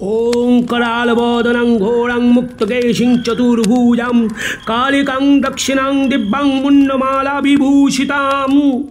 ওং करालबोधनं घोरं मुक्तकेशिं चतुर्भुजां कालिकां दक्षिणां दिव्यां मुण्डमाला विभूषितां।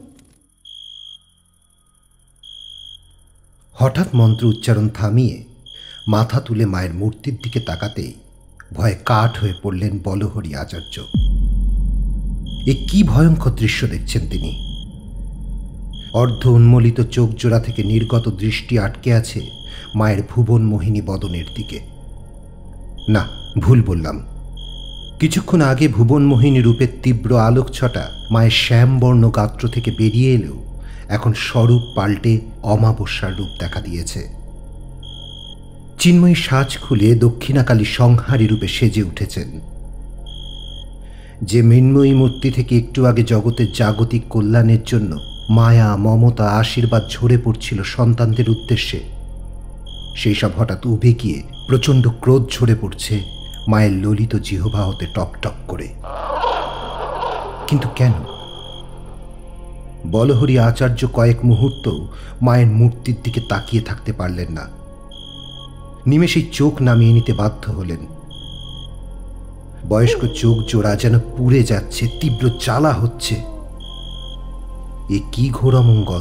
হঠাৎ মন্ত্র উচ্চারণ থামিয়ে মাথা তুলে মায়ের মূর্তির দিকে তাকাতেই ভয়ে কাঠ হয়ে পড়লেন বলহরি আচার্য। এ কি ভয়ঙ্কর দৃশ্য দেখছেন তিনি। অর্ধ উন্মোলিত চোখ জোড়া থেকে নির্গত দৃষ্টি আটকে আছে মায়ের ভুবন মোহিনী বদনের দিকে। না, ভুল বললাম। কিছুক্ষণ আগে ভুবন মোহিনী রূপের তীব্র আলোকছটা মায়ের শ্যামবর্ণ গাত্র থেকে বেরিয়ে এলেও এখন স্বরূপ পাল্টে অমাবস্যার রূপ দেখা দিয়েছে। চিন্ময়ী সাজ খুলে দক্ষিণাকালী সংহারী রূপে সেজে উঠেছেন। যে মৃন্ময়ী মূর্তি থেকে একটু আগে জগতের জাগতিক কল্যাণের জন্য মায়া, মমতা, আশীর্বাদ ঝরে পড়ছিল সন্তানদের উদ্দেশ্যে, সেই সব হঠাৎ উবে গিয়ে প্রচণ্ড ক্রোধ ঝরে পড়ছে মায়ের ললিত জিহ্বা হতে টপ টপ করে। কিন্তু কেন? বলহরি আচার্য কয়েক মুহূর্ত মায়ের মূর্তির দিকে তাকিয়ে থাকতে পারলেন না। নিমেষেই চোখ নামিয়ে নিতে বাধ্য হলেন। বয়স্ক চোখ জোড়া যেন পুড়ে যাচ্ছে, তীব্র জ্বালা হচ্ছে। এ কি ঘোর অমঙ্গল!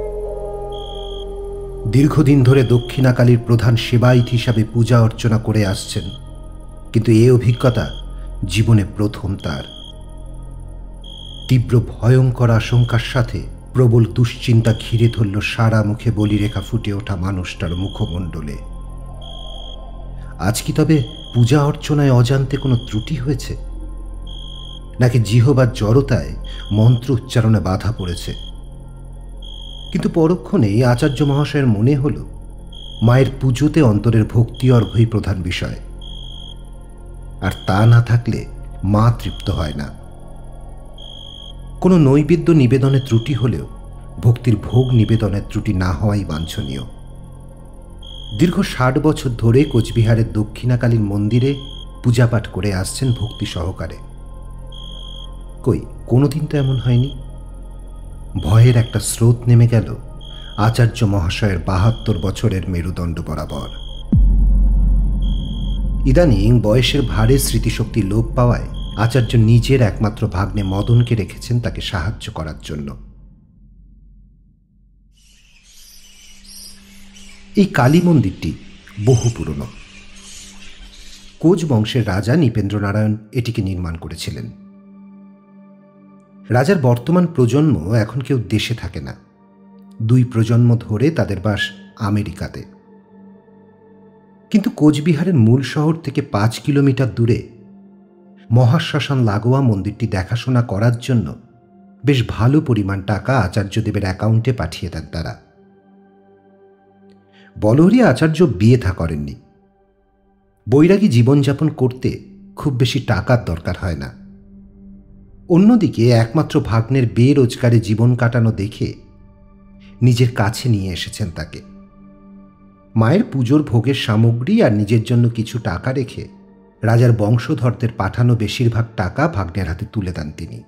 দীর্ঘদিন ধরে দক্ষিণাকালীর প্রধান সেবায়িত হিসাবে পূজা অর্চনা করে আসছেন, কিন্তু এ অভিজ্ঞতা জীবনে প্রথম তার। তীব্র ভয়ঙ্কর আশঙ্কার সাথে প্রবল দুশ্চিন্তা ঘিরে ধরল সারা মুখে বলিরেখা ফুটে ওঠা মানুষটার মুখমণ্ডলে। আজ কি তবে পূজা অর্চনায় অজান্তে কোনো ত্রুটি হয়েছে, নাকি জিহ্বার জড়তায় মন্ত্র উচ্চারণে বাধা পড়েছে? কিন্তু পরক্ষণেই আচার্য মহাশয়ের মনে হল মায়ের পুজোতে অন্তরের ভক্তি অর্ঘ্যই প্রধান বিষয়, আর তা না থাকলে মা তৃপ্ত হয় না। কোনো নৈবেদ্য নিবেদনের ত্রুটি হলেও ভক্তির ভোগ নিবেদনের ত্রুটি না হওয়াই বাঞ্ছনীয়। দীর্ঘ 60 বছর ধরে কোচবিহারের দক্ষিণাকালীর মন্দিরে পূজাপাঠ করে আসছেন ভক্তি সহকারে। কই, কোনোদিন তো এমন হয়নি। ভয়ের একটা স্রোত নেমে গেল আচার্য মহাশয়ের 72 বছরের মেরুদণ্ড বরাবর। ইদানিং বয়সের ভারে স্মৃতিশক্তি লোপ পাওয়ায় আচার্য নিজের একমাত্র ভাগ্নে মদনকে রেখেছেন তাকে সাহায্য করার জন্য। এই কালী মন্দিরটি বহু পুরনো। কোচ বংশের রাজা নৃপেন্দ্র নারায়ণ এটিকে নির্মাণ করেছিলেন। রাজার বর্তমান প্রজন্ম এখন কেউ দেশে থাকে না। 2 প্রজন্ম ধরে তাদের বাস আমেরিকাতে। কিন্তু কোচবিহারের মূল শহর থেকে 5 কিলোমিটার দূরে মহাশ্মশান লাগোয়া মন্দিরটি দেখাশোনা করার জন্য বেশ ভালো পরিমাণ টাকা আচার্যদেবের অ্যাকাউন্টে পাঠিয়ে দেন তারা। বলহরি আচার্য বিয়ে থা করেননি। বৈরাগী জীবনযাপন করতে খুব বেশি টাকার দরকার হয় না। অন্যদিকে একমাত্র ভাগ্নের বেরোজগারে জীবন কাটানো দেখে নিজের কাছে নিয়ে এসেছেন তাকে। মায়ের পুজোর ভোগের সামগ্রী আর নিজের জন্য কিছু টাকা রেখে রাজার বংশধরদের পাঠানো বেশিরভাগ টাকা ভাগ্নের হাতে তুলে দেন তিনি।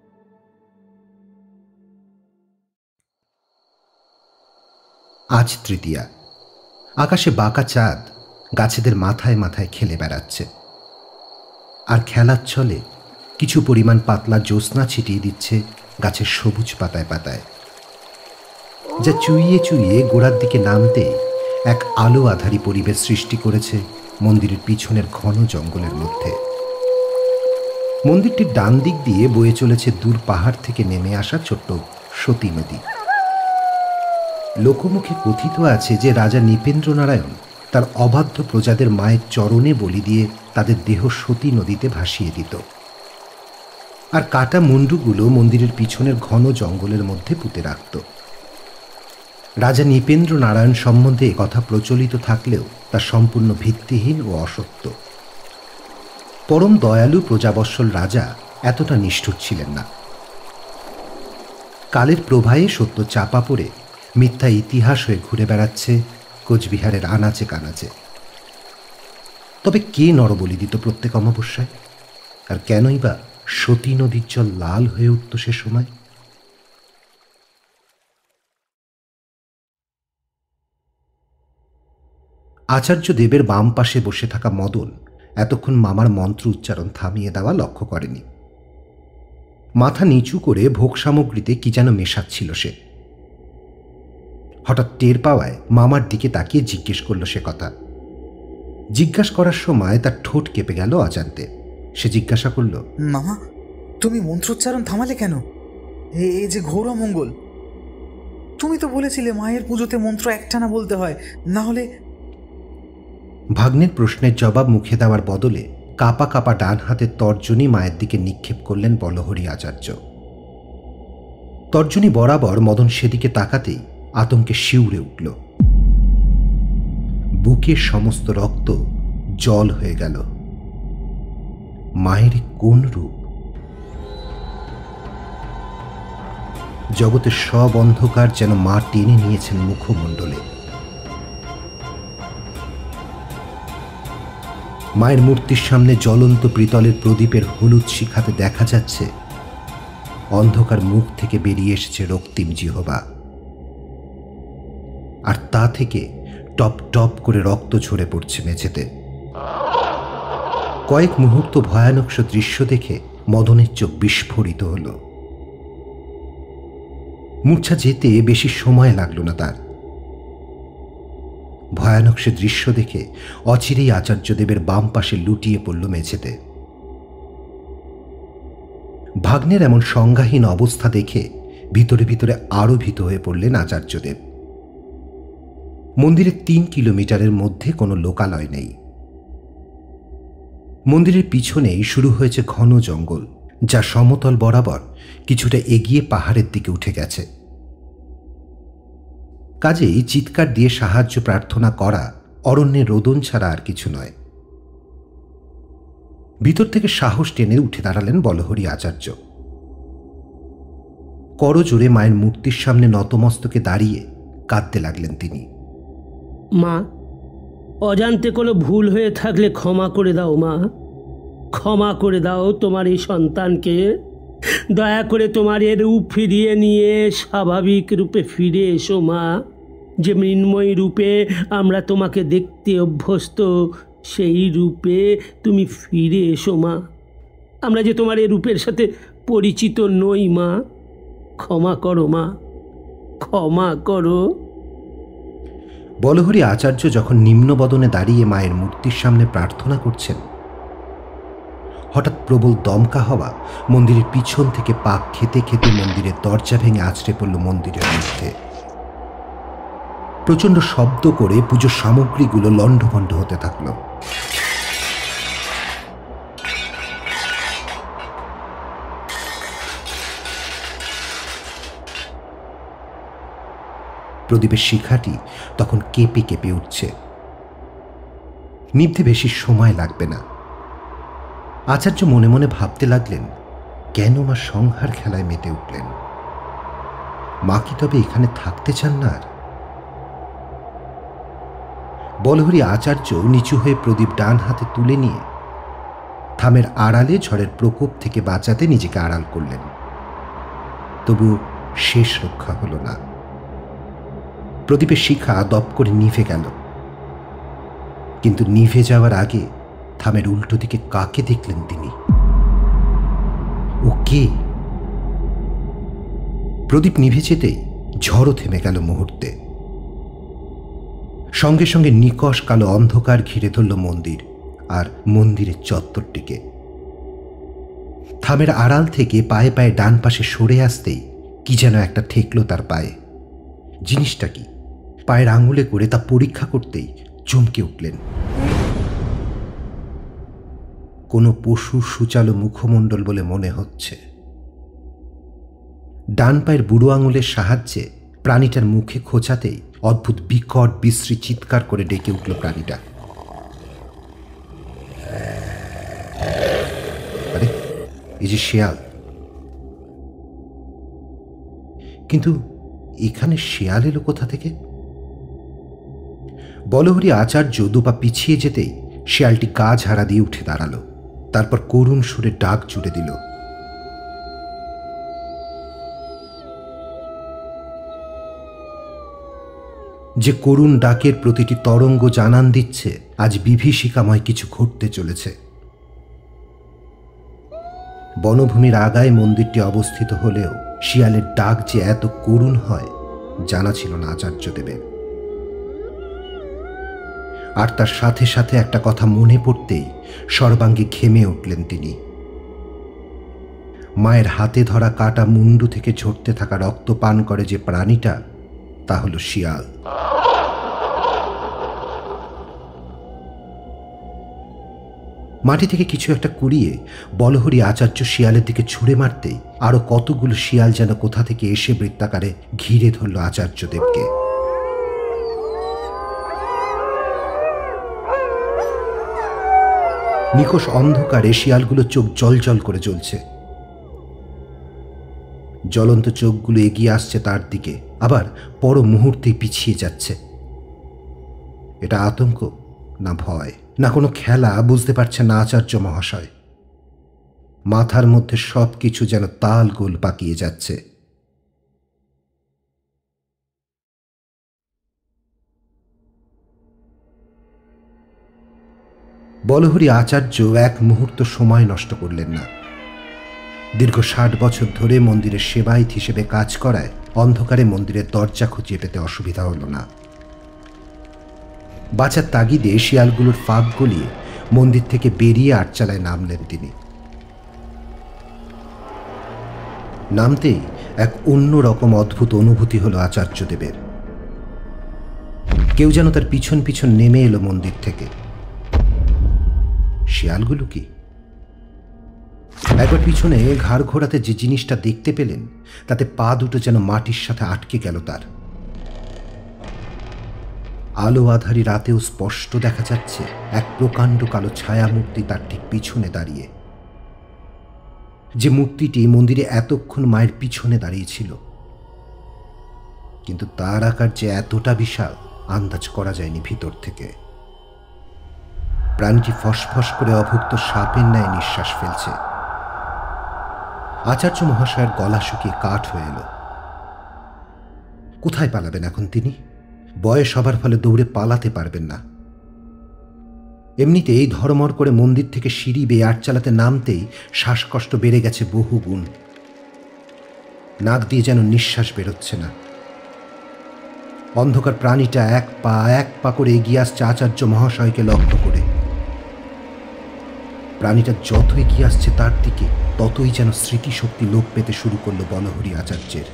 আজ তৃতীয়া। আকাশে বাঁকা চাঁদ গাছেদের মাথায় মাথায় খেলে বেড়াচ্ছে, আর খেলার ছলে কিছু পরিমাণ পাতলা জ্যোৎস্না ছিটিয়ে দিচ্ছে গাছের সবুজ পাতায় পাতায়, যা চুইয়ে চুইয়ে গোড়ার দিকে নামতে এক আলো আধারী পরিবেশ সৃষ্টি করেছে মন্দিরের পিছনের ঘন জঙ্গলের মধ্যে। মন্দিরটির ডান দিক দিয়ে বয়ে চলেছে দূর পাহাড় থেকে নেমে আসা ছোট্ট সতী নদী। লোকমুখে কথিত আছে যে রাজা নৃপেন্দ্র নারায়ণ তার অবাধ্য প্রজাদের মায়ের চরণে বলি দিয়ে তাদের দেহ সতী নদীতে ভাসিয়ে দিত, আর কাটা মুন্ডুগুলো মন্দিরের পিছনের ঘন জঙ্গলের মধ্যে পুঁতে রাখত। রাজা নৃপেন্দ্র নারায়ণ সম্বন্ধে কথা প্রচলিত থাকলেও তা সম্পূর্ণ ভিত্তিহীন ও অসত্য। পরম দয়ালু প্রজাবৎসল রাজা এতটা নিষ্ঠুর ছিলেন না। কালের প্রবাহে সত্য চাপা পড়ে মিথ্যা ইতিহাস হয়ে ঘুরে বেড়াচ্ছে কোচবিহারের আনাচে কানাচে। তবে কে নরবলি দিত প্রত্যেক অমাবস্যায়, আর কেনই বা সতী নদীর জল লাল হয়ে উঠত সে সময়? আচার্য দেবের বাম পাশে বসে থাকা মদন এতক্ষণ মামার মন্ত্র উচ্চারণ থামিয়ে দেওয়া লক্ষ্য করেনি। মাথা নিচু করে ভোগ সামগ্রীতে কি যেন মেশাচ্ছিল সে। হঠাৎ টের পাওয়ায় মামার দিকে তাকিয়ে জিজ্ঞেস করল সে কথা। জিজ্ঞাসা করার সময় তার ঠোঁট কেঁপে গেল অজান্তে। সে জিজ্ঞাসা করল, মামা, তুমি মন্ত্রোচ্চারণ থামালে কেন? এই যে ঘোর অমঙ্গল। তুমি তো বলেছিলে মায়ের পুজোতে মন্ত্র একটানা বলতে হয়, না হলে। ভাগ্নের প্রশ্নের জবাব মুখে দেওয়ার বদলে কাপা কাপা ডান হাতের তর্জনী মায়ের দিকে নিক্ষেপ করলেন বলহরি আচার্য। তর্জনী বরাবর মদন সেদিকে তাকাতেই আতঙ্কে শিউরে উঠল। বুকের সমস্ত রক্ত জল হয়ে গেল। মায়ের কোন রূপ! জগতের সব অন্ধকার যেন মা টেনে নিয়েছেন মুখমণ্ডলে। মায়ের মূর্তির সামনে জ্বলন্ত পিতলের প্রদীপের হলুদ শিখাতে দেখা যাচ্ছে অন্ধকার মুখ থেকে বেরিয়ে এসেছে রক্তিম জিহ্বা, আর তা থেকে টপ টপ করে রক্ত ঝরে পড়ছে মেঝেতে। কয়েক মুহূর্ত ভয়ানক দৃশ্য দেখে মদনের চোখ বিস্ফোরিত হল। মূর্ছা যেতে বেশি সময় লাগলো না তার। ভয়ানক সে দৃশ্য দেখে অচিরেই আচার্যদেবের বাম পাশে লুটিয়ে পড়ল মেঝেতে। ভাগ্নের এমন সংজ্ঞাহীন অবস্থা দেখে ভিতরে ভিতরে আরো ভীত হয়ে পড়লেন আচার্যদেব। মন্দিরের 3 কিলোমিটারের মধ্যে কোনো লোকালয় নেই। মন্দিরের পিছনেই শুরু হয়েছে ঘন জঙ্গল, যা সমতল বরাবর কিছুটা এগিয়ে পাহাড়ের দিকে উঠে গেছে। কাজেই চিৎকার দিয়ে সাহায্য প্রার্থনা করা অরণ্যের রোদন ছাড়া আর কিছু নয়। ভিতর থেকে সাহস টেনে উঠে দাঁড়ালেন বলহরি আচার্য। করজোরে মায়ের মূর্তির সামনে নতমস্তকে দাঁড়িয়ে কাঁদতে লাগলেন তিনি। মা, অজান্তে কোনো ভুল হয়ে থাকলে ক্ষমা করে দাও মা, ক্ষমা করে দাও তোমার এই সন্তানকে। দয়া করে তোমার এ রূপ ফিরিয়ে নিয়ে স্বাভাবিক রূপে ফিরে এসো মা। যে মৃন্ময়ী রূপে আমরা তোমাকে দেখতে অভ্যস্ত, সেই রূপে তুমি ফিরে এসো মা। আমরা যে তোমার এই রূপের সাথে পরিচিত নই মা, ক্ষমা করো মা, ক্ষমা করো। বলহরি আচার্য যখন নিম্নবদনে দাঁড়িয়ে মায়ের মূর্তির সামনে প্রার্থনা করছেন, হঠাৎ প্রবল দমকা হওয়া মন্দিরের পিছন থেকে পাক খেতে খেতে মন্দিরের দরজা ভেঙে আছড়ে পড়ল মন্দিরের মধ্যে। প্রচণ্ড শব্দ করে পুজোর সামগ্রীগুলো লণ্ডভণ্ড হতে থাকল। প্রদীপের শিখাটি তখন কেঁপে কেঁপে উঠছে। নিভতে বেশি সময় লাগবে না। আচার্য মনে মনে ভাবতে লাগলেন, কেন মা সংহার খেলায় মেতে উঠলেন? মা কি তবে এখানে থাকতে চান না আর? বলহরি আচার্য নিচু হয়ে প্রদীপ ডান হাতে তুলে নিয়ে থামের আড়ালে ঝড়ের প্রকোপ থেকে বাঁচাতে নিজেকে আড়াল করলেন। তবু শেষ রক্ষা হল না। প্রদীপের শিখা দপ করে নিভে গেল। কিন্তু নিভে যাওয়ার আগে থামের উল্টো দিকে কাকে দেখলেন তিনি? ও কে? প্রদীপ নিভে যেতেই ঝড়ও থেমে গেল মুহূর্তে। সঙ্গে সঙ্গে নিকষ কালো অন্ধকার ঘিরে ধরল মন্দির আর মন্দিরের চত্বরটিকে। থামের আড়াল থেকে পায়ে পায়ে ডান পাশে সরে আসতেই কি যেন একটা ঠেকল তার পায়ে। জিনিসটা কি? পায়ের আঙুলে করে তা পরীক্ষা করতেই চমকে উঠলেন। কোনো পশু সূচালো মুখমণ্ডল বলে মনে হচ্ছে। ডান পায়ের বুড়ো আঙুলের সাহায্যে প্রাণীটার মুখে খোঁচাতেই অদ্ভুত বিকট বিশ্রী চিৎকার করে ডেকে উঠল প্রাণীটা। আরে, এই যে শেয়াল! কিন্তু এখানে শেয়াল এলো কোথা থেকে? বলহরি আচার্য দুপা পিছিয়ে যেতেই শেয়ালটি গা ঝাড়া দিয়ে উঠে দাঁড়ালো। তারপর করুণ সুরে ডাক জুড়ে দিল, যে করুণ ডাকের প্রতিটি তরঙ্গ জানান দিচ্ছে আজ বিভীষিকাময় কিছু ঘটতে চলেছে। বনভূমির আগায় মন্দিরটি অবস্থিত হলেও শিয়ালের ডাক যে এত করুণ হয় জানা ছিল না আচার্যদেবের। আর তার সাথে সাথে একটা কথা মনে পড়তেই সর্বাঙ্গে ঘেমে উঠলেন তিনি। মায়ের হাতে ধরা কাটা মুন্ডু থেকে ঝরতে থাকা রক্ত পান করে যে প্রাণীটা, তা হলো শিয়াল। মাটি থেকে কিছু একটা কুড়িয়ে বলহরি আচার্য শিয়ালের দিকে ছুঁড়ে মারতেই আরো কতগুলো শিয়াল যেন কোথা থেকে এসে বৃত্তাকারে ঘিরে ধরল আচার্যদেবকে। নিকষ অন্ধকারে শিয়ালগুলো চোখ জলজল করে জ্বলছে। জ্বলন্ত চোখগুলো এগিয়ে আসছে তার দিকে, আবার পর মুহূর্তেই পিছিয়ে যাচ্ছে। এটা আতঙ্ক না ভয় না কোনো খেলা বুঝতে পারছে না আচার্য মহাশয়। মাথার মধ্যে সবকিছু যেন তাল গোল পাকিয়ে যাচ্ছে। বলহরি আচার্য এক মুহূর্ত সময় নষ্ট করলেন না। দীর্ঘ 60 বছর ধরে মন্দিরের সেবায়িত হিসেবে কাজ করায় অন্ধকারে মন্দিরের দরজা খুঁজে পেতে অসুবিধা হল না। বাঁচার তাগিদে শিয়ালগুলোর ফাঁক গলিয়ে মন্দির থেকে বেরিয়ে আটচালায় নামলেন তিনি। নামতেই এক অন্যরকম অদ্ভুত অনুভূতি হলো আচার্যদেবের। কেউ যেন তার পিছন পিছন নেমে এলো মন্দির থেকে। শিয়ালগুলো কি? একবার পিছনে ঘাড় ঘোরাতে যে জিনিসটা দেখতে পেলেন তাতে পা দুটো যেন মাটির সাথে আটকে গেল তার। আলো আধারি রাতেও স্পষ্ট দেখা যাচ্ছে এক প্রকাণ্ড কালো ছায়া মূর্তি তার ঠিক পিছনে দাঁড়িয়ে। যে মূর্তিটি মন্দিরে এতক্ষণ মায়ের পিছনে দাঁড়িয়েছিল, কিন্তু তার আকার যে এতটা বিশাল আন্দাজ করা যায়নি ভিতর থেকে। প্রাণটি ফসফস করে অভুক্ত সাপের ন্যায় নিঃশ্বাস ফেলছে। আচার্য মহাশয়ের গলা শুকিয়ে কাঠ হয়ে এলো। কোথায় পালাবেন এখন তিনি? বয়স হবার ফলে দৌড়ে পালাতে পারবেন না। এমনিতেই ধর্মর করে মন্দির থেকে সিঁড়ি বেয়ে আট চালাতে নামতেই শ্বাসকষ্ট বেড়ে গেছে বহু গুণ। নাক দিয়ে যেন নিঃশ্বাস বেরোচ্ছে না। অন্ধকার প্রাণীটা এক পা করে এগিয়ে আসছে আচার্য মহাশয়কে লক্ষ্য করে। প্রাণীটা যত এগিয়ে আসছে তার দিকে ততই যেন স্মৃতিশক্তি লোপ পেতে শুরু করলো বলহরি আচার্যের।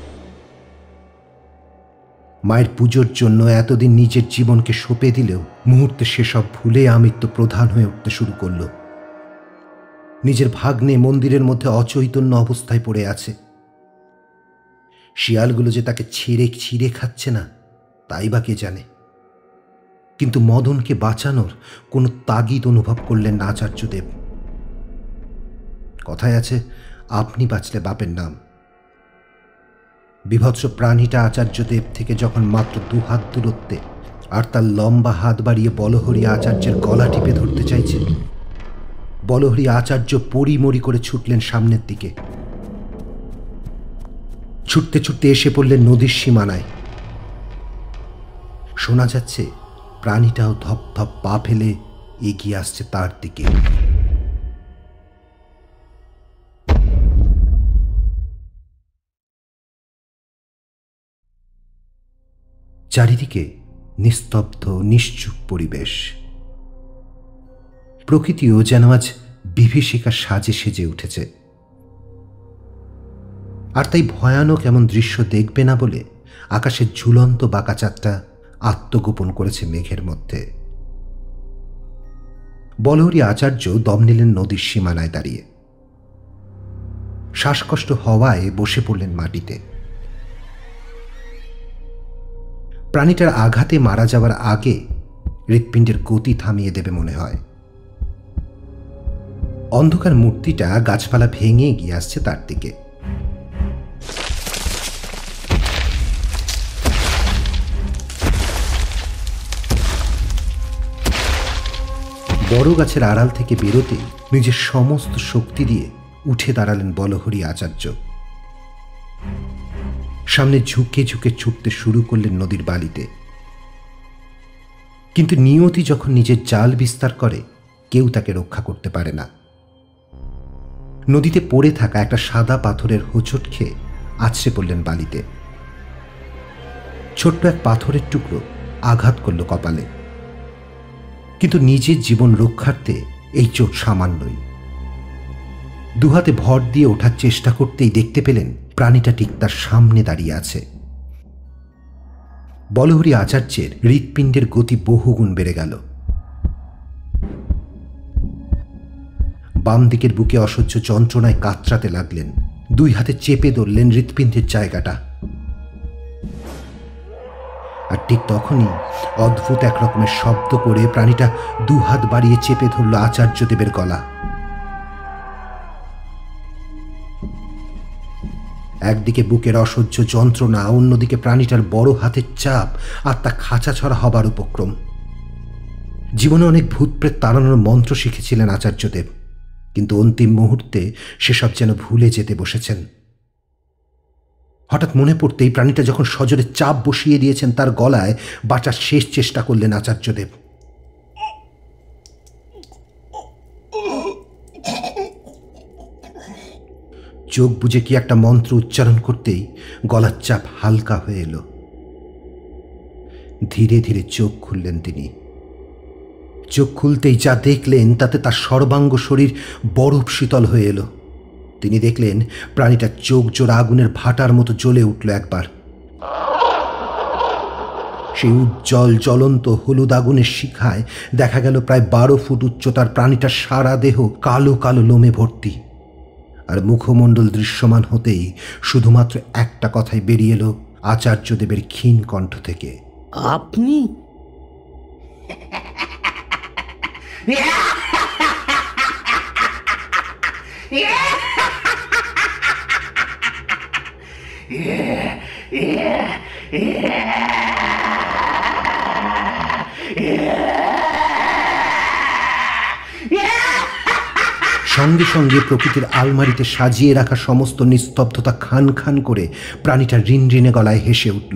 মায়ের পুজোর জন্য এতদিন নিজের জীবনকে সঁপে দিলেও মুহূর্তে সেসব ভুলে আমৃত্য প্রধান হয়ে উঠতে শুরু করল। নিজের ভাগ্নে মন্দিরের মধ্যে অচৈতন্য অবস্থায় পড়ে আছে। শিয়ালগুলো যে তাকে ছিঁড়ে খাচ্ছে না তাই বা কে জানে। কিন্তু মদনকে বাঁচানোর কোনো তাগিদ অনুভব করলেন না আচার্যদেব। কথায় আছে, আপনি বাঁচলে বাপের নাম। বিভৎস প্রাণীটা আচার্যদেব থেকে যখন মাত্র 2 হাত দূরত্বে, আর তার লম্বা হাত বাড়িয়ে বলহরি আচার্যের গলা টিপে ধরতে চাইছে, বলহরি আচার্য পরিমরি করে ছুটলেন সামনের দিকে। ছুটতে ছুটতে এসে পড়লেন নদীর সীমানায়। শোনা যাচ্ছে প্রাণীটাও ধপ ধপ পা ফেলে এগিয়ে আসছে তার দিকে। চারিদিকে নিস্তব্ধ নিশ্চুপ পরিবেশ। প্রকৃতিও যেন আজ বিভীষিকার সাজে সেজে উঠেছে। আর তাই ভয়ানক এমন দৃশ্য দেখবে না বলে আকাশের ঝুলন্ত বাঁকাচাঁদটা আত্মগোপন করেছে মেঘের মধ্যে। বলহরি আচার্য দম নিলেন নদীর সীমানায় দাঁড়িয়ে। শ্বাসকষ্ট হওয়ায় বসে পড়লেন মাটিতে। প্রাণীটার আঘাতে মারা যাওয়ার আগে হৃৎপিণ্ডের গতি থামিয়ে দেবে মনে হয়। অন্ধকার মূর্তিটা গাছপালা ভেঙে এগিয়ে আসছে তার দিকে। বড় গাছের আড়াল থেকে বেরোতে নিজের সমস্ত শক্তি দিয়ে উঠে দাঁড়ালেন বলহরি আচার্য। সামনে ঝুঁকে ঝুঁকে ছুটতে শুরু করলেন নদীর বালিতে। কিন্তু নিয়তি যখন নিজের জাল বিস্তার করে, কেউ তাকে রক্ষা করতে পারে না। নদীতে পড়ে থাকা একটা সাদা পাথরের হোঁচট খেয়ে আছড়ে পড়লেন বালিতে। ছোট্ট এক পাথরের টুকরো আঘাত করল কপালে, কিন্তু নিজের জীবন রক্ষার্থে এই চোট সামান্যই। দুহাতে ভর দিয়ে ওঠার চেষ্টা করতেই দেখতে পেলেন প্রাণীটা ঠিক তার সামনে দাঁড়িয়ে আছে। বলহরি আচার্যের হৃৎপিণ্ডের গতি বহুগুণ বেড়ে গেল। বাম দিকের বুকে অসহ্য যন্ত্রণায় কাতরাতে লাগলেন। দুই হাতে চেপে ধরলেন হৃৎপিণ্ডের জায়গাটা। আর ঠিক তখনই অদ্ভুত এক রকমের শব্দ করে প্রাণীটা দুহাত বাড়িয়ে চেপে ধরল আচার্যদেবের গলা। একদিকে বুকের অসহ্য যন্ত্রণা, অন্যদিকে প্রাণীটার বড় হাতের চাপ আর তা খাঁচা ছড়া হবার উপক্রম। জীবনে অনেক ভূতপ্রেত তাড়ানোর মন্ত্র শিখেছিলেন আচার্যদেব, কিন্তু অন্তিম মুহূর্তে সেসব যেন ভুলে যেতে বসেছেন। হঠাৎ মনে পড়তেই প্রাণীটা যখন সজোরে চাপ বসিয়ে দিয়েছেন তার গলায়, বাঁচার শেষ চেষ্টা করলেন আচার্যদেব। চোখ বুজে কি একটা মন্ত্র উচ্চারণ করতেই গলার চাপ হালকা হয়ে এলো। ধীরে ধীরে চোখ খুললেন তিনি। চোখ খুলতেই যা দেখলেন তাতে তার সর্বাঙ্গ শরীর বরফ শীতল হয়ে এলো। তিনি দেখলেন প্রাণীটার চোখ জোড়া আগুনের ভাটার মতো জ্বলে উঠল একবার। সেই উজ্জ্বল জ্বলন্ত হলুদ আগুনের শিখায় দেখা গেল প্রায় 12 ফুট উচ্চতার প্রাণীটার সারা দেহ কালো কালো লোমে ভর্তি। আর মুখমণ্ডল দৃশ্যমান হতেই শুধুমাত্র একটা কথাই বেরিয়ে এলো আচার্যদেবের ক্ষীণ কণ্ঠ থেকে, আপনি? সঙ্গে সঙ্গে প্রকৃতির আলমারিতে সাজিয়ে রাখা সমস্ত নিস্তব্ধতা খান খান করে প্রাণীটা রিনরিনে গলায় হেসে উঠল।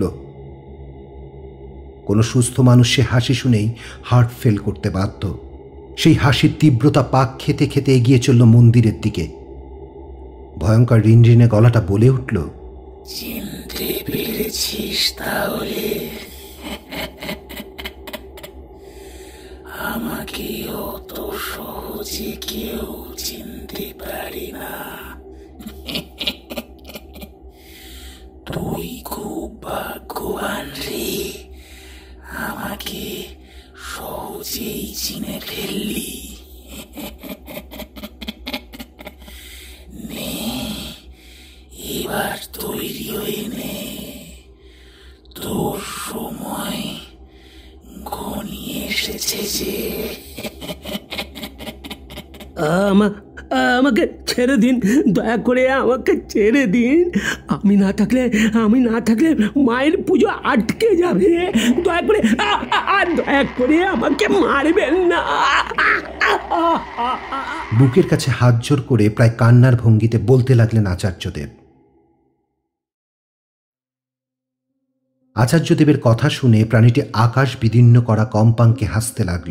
কোনো সুস্থ মানুষ সে হাসি শুনেই হার্ট ফেল করতে বাধ্য। সেই হাসির তীব্রতা পাক খেতে খেতে এগিয়ে চলল মন্দিরের দিকে। ভয়ঙ্কর রিনরিনে গলাটা বলে উঠল, চিনতে পেরেছিস তাহলে? আমাকে অত সহজে কেউ চিনতে পারে না। তুই খুব ভাগ্যবান রে, আমাকে সহজেই চিনে ফেললি। নে, এবার তৈরি হয়ে নে, তোর সময় ঘনিয়ে এসেছে যে। আমাকে ছেড়ে দিন, দয়া করে আমাকে ছেড়ে দিন। আমি না থাকলে মায়ের পুজো আটকে যাবে। দয়া করে আমাকে মারবেন না। বুকের কাছে হাত জোর করে প্রায় কান্নার ভঙ্গিতে বলতে লাগলেন আচার্যদেব। আচার্যদেবের কথা শুনে প্রাণীটি আকাশ বিদীর্ণ করা কম্পাঙ্কে হাসতে লাগল।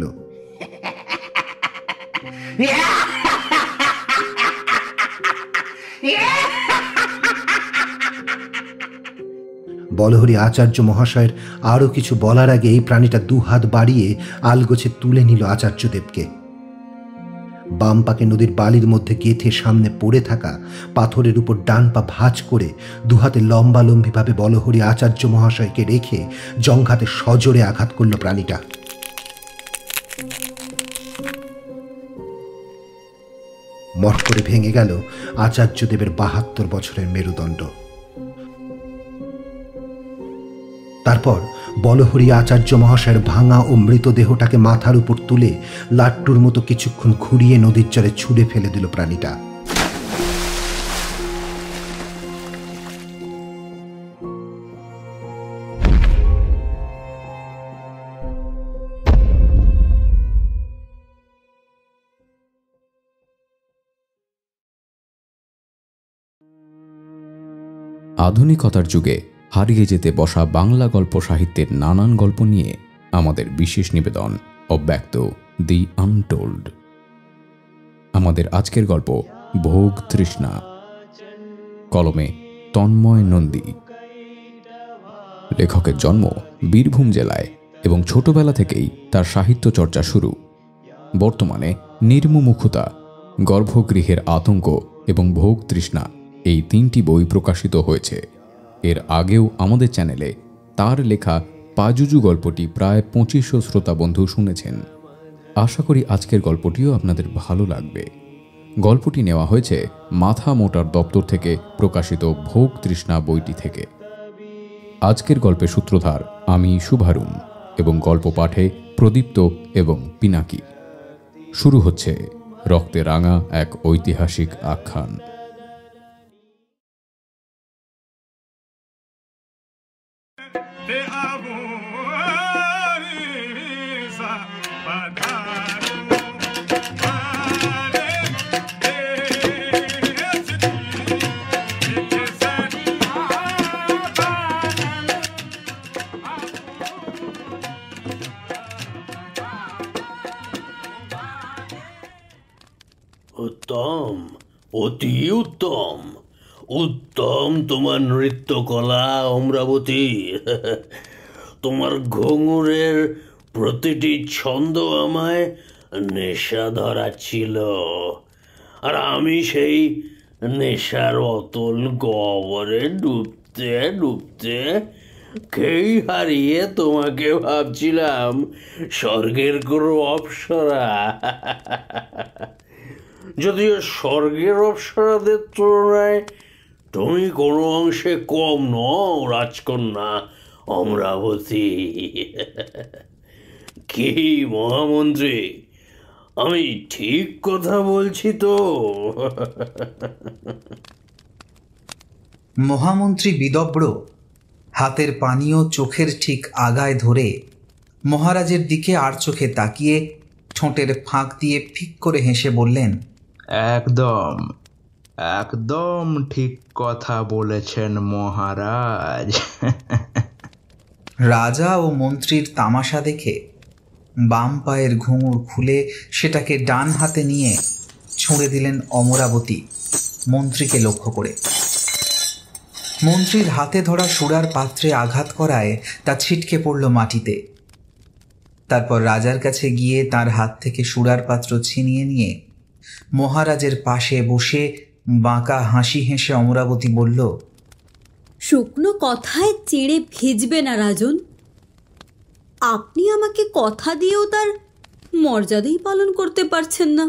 বলহরি আচার্য মহাশয়ের আরো কিছু বলার আগে এই প্রাণীটা দুহাত বাড়িয়ে আলগোছে তুলে নিল আচার্যদেবকে। বাম পাকে নদীর বালির মধ্যে গেঁথে সামনে পড়ে থাকা পাথরের উপর ডান পা ভাঁজ করে দুহাতে লম্বালম্বিভাবে বলহরি আচার্য মহাশয়কে রেখে জঙ্ঘাতে সজোরে আঘাত করল প্রাণীটা। মট করে ভেঙে গেল আচার্যদেবের 72 বছরের মেরুদণ্ড। তারপর বলহরি আচার্য মহাশয়ের ভাঙা ও মৃতদেহটাকে মাথার উপর তুলে লাট্টুর মতো কিছুক্ষণ ঘুরিয়ে নদীর জলে ছুঁড়ে ফেলে দিল প্রাণীটা। আধুনিকতার যুগে হারিয়ে যেতে বসা বাংলা গল্প সাহিত্যের নানান গল্প নিয়ে আমাদের বিশেষ নিবেদন অব্যক্ত দি আনটোল্ড। আমাদের আজকের গল্প ভোগ তৃষ্ণা, কলমে তন্ময় নন্দী। লেখকের জন্ম বীরভূম জেলায় এবং ছোটবেলা থেকেই তার সাহিত্য চর্চা শুরু। বর্তমানে নির্মুমুখতা, গর্ভগৃহের আতঙ্ক এবং ভোগ তৃষ্ণা এই 3টি বই প্রকাশিত হয়েছে। এর আগেও আমাদের চ্যানেলে তার লেখা পাজুজু গল্পটি প্রায় 2500 শ্রোতা বন্ধু শুনেছেন। আশা করি আজকের গল্পটিও আপনাদের ভালো লাগবে। গল্পটি নেওয়া হয়েছে মাথা মোটার দপ্তর থেকে প্রকাশিত ভোগ তৃষ্ণা বইটি থেকে। আজকের গল্পের সূত্রধার আমি শুভারুণ এবং গল্প পাঠে প্রদীপ্ত এবং পিনাকি। শুরু হচ্ছে রক্তে রাঙা এক ঐতিহাসিক আখ্যান। উত্তম, অতি উত্তম, উত্তম তোমার নৃত্যকলা অমরাবতী। তোমার ঘুঙুরের প্রতিটি ছন্দ আমায় নেশা ধরাচ্ছিল, আর আমি সেই নেশার অতল গহ্বরে ডুবতে ডুবতে খেই হারিয়ে তোমাকে ভাবছিলাম স্বর্গের কোনো অপ্সরা। যদিও স্বর্গের অপ্সরাদের তুলনায় তুমি কোনো অংশে কম নও রাজকন্যা অমরাবতী। কি মহামন্ত্রী, আমি ঠিক কথা বলছি তো? মহামন্ত্রী বিদব্র হাতের পানীয় চোখের ঠিক আগায় ধরে মহারাজের দিকে আর চোখে তাকিয়ে ঠোঁটের ফাঁক দিয়ে ফিক করে হেসে বললেন, একদম একদম ঠিক কথা বলেছেন মহারাজ। রাজা ও মন্ত্রীর তামাশা দেখে বাম পায়ের ঘুঙুর খুলে সেটাকে ডান হাতে নিয়ে ছুঁড়ে দিলেন অমরাবতী মন্ত্রীকে লক্ষ্য করে। মন্ত্রীর হাতে ধরা সুরার পাত্রে আঘাত করায় তা ছিটকে পড়ল মাটিতে। তারপর রাজার কাছে গিয়ে তার হাত থেকে সুরার পাত্র ছিনিয়ে নিয়ে মহারাজের পাশে বসে বাঁকা হাসি হেসে অমরাবতী বলল, শুকনো কথায় চেড়ে ভেজবে না রাজন। আপনি আমাকে কথা দিয়েও তার মর্যাদাই পালন করতে পারছেন না।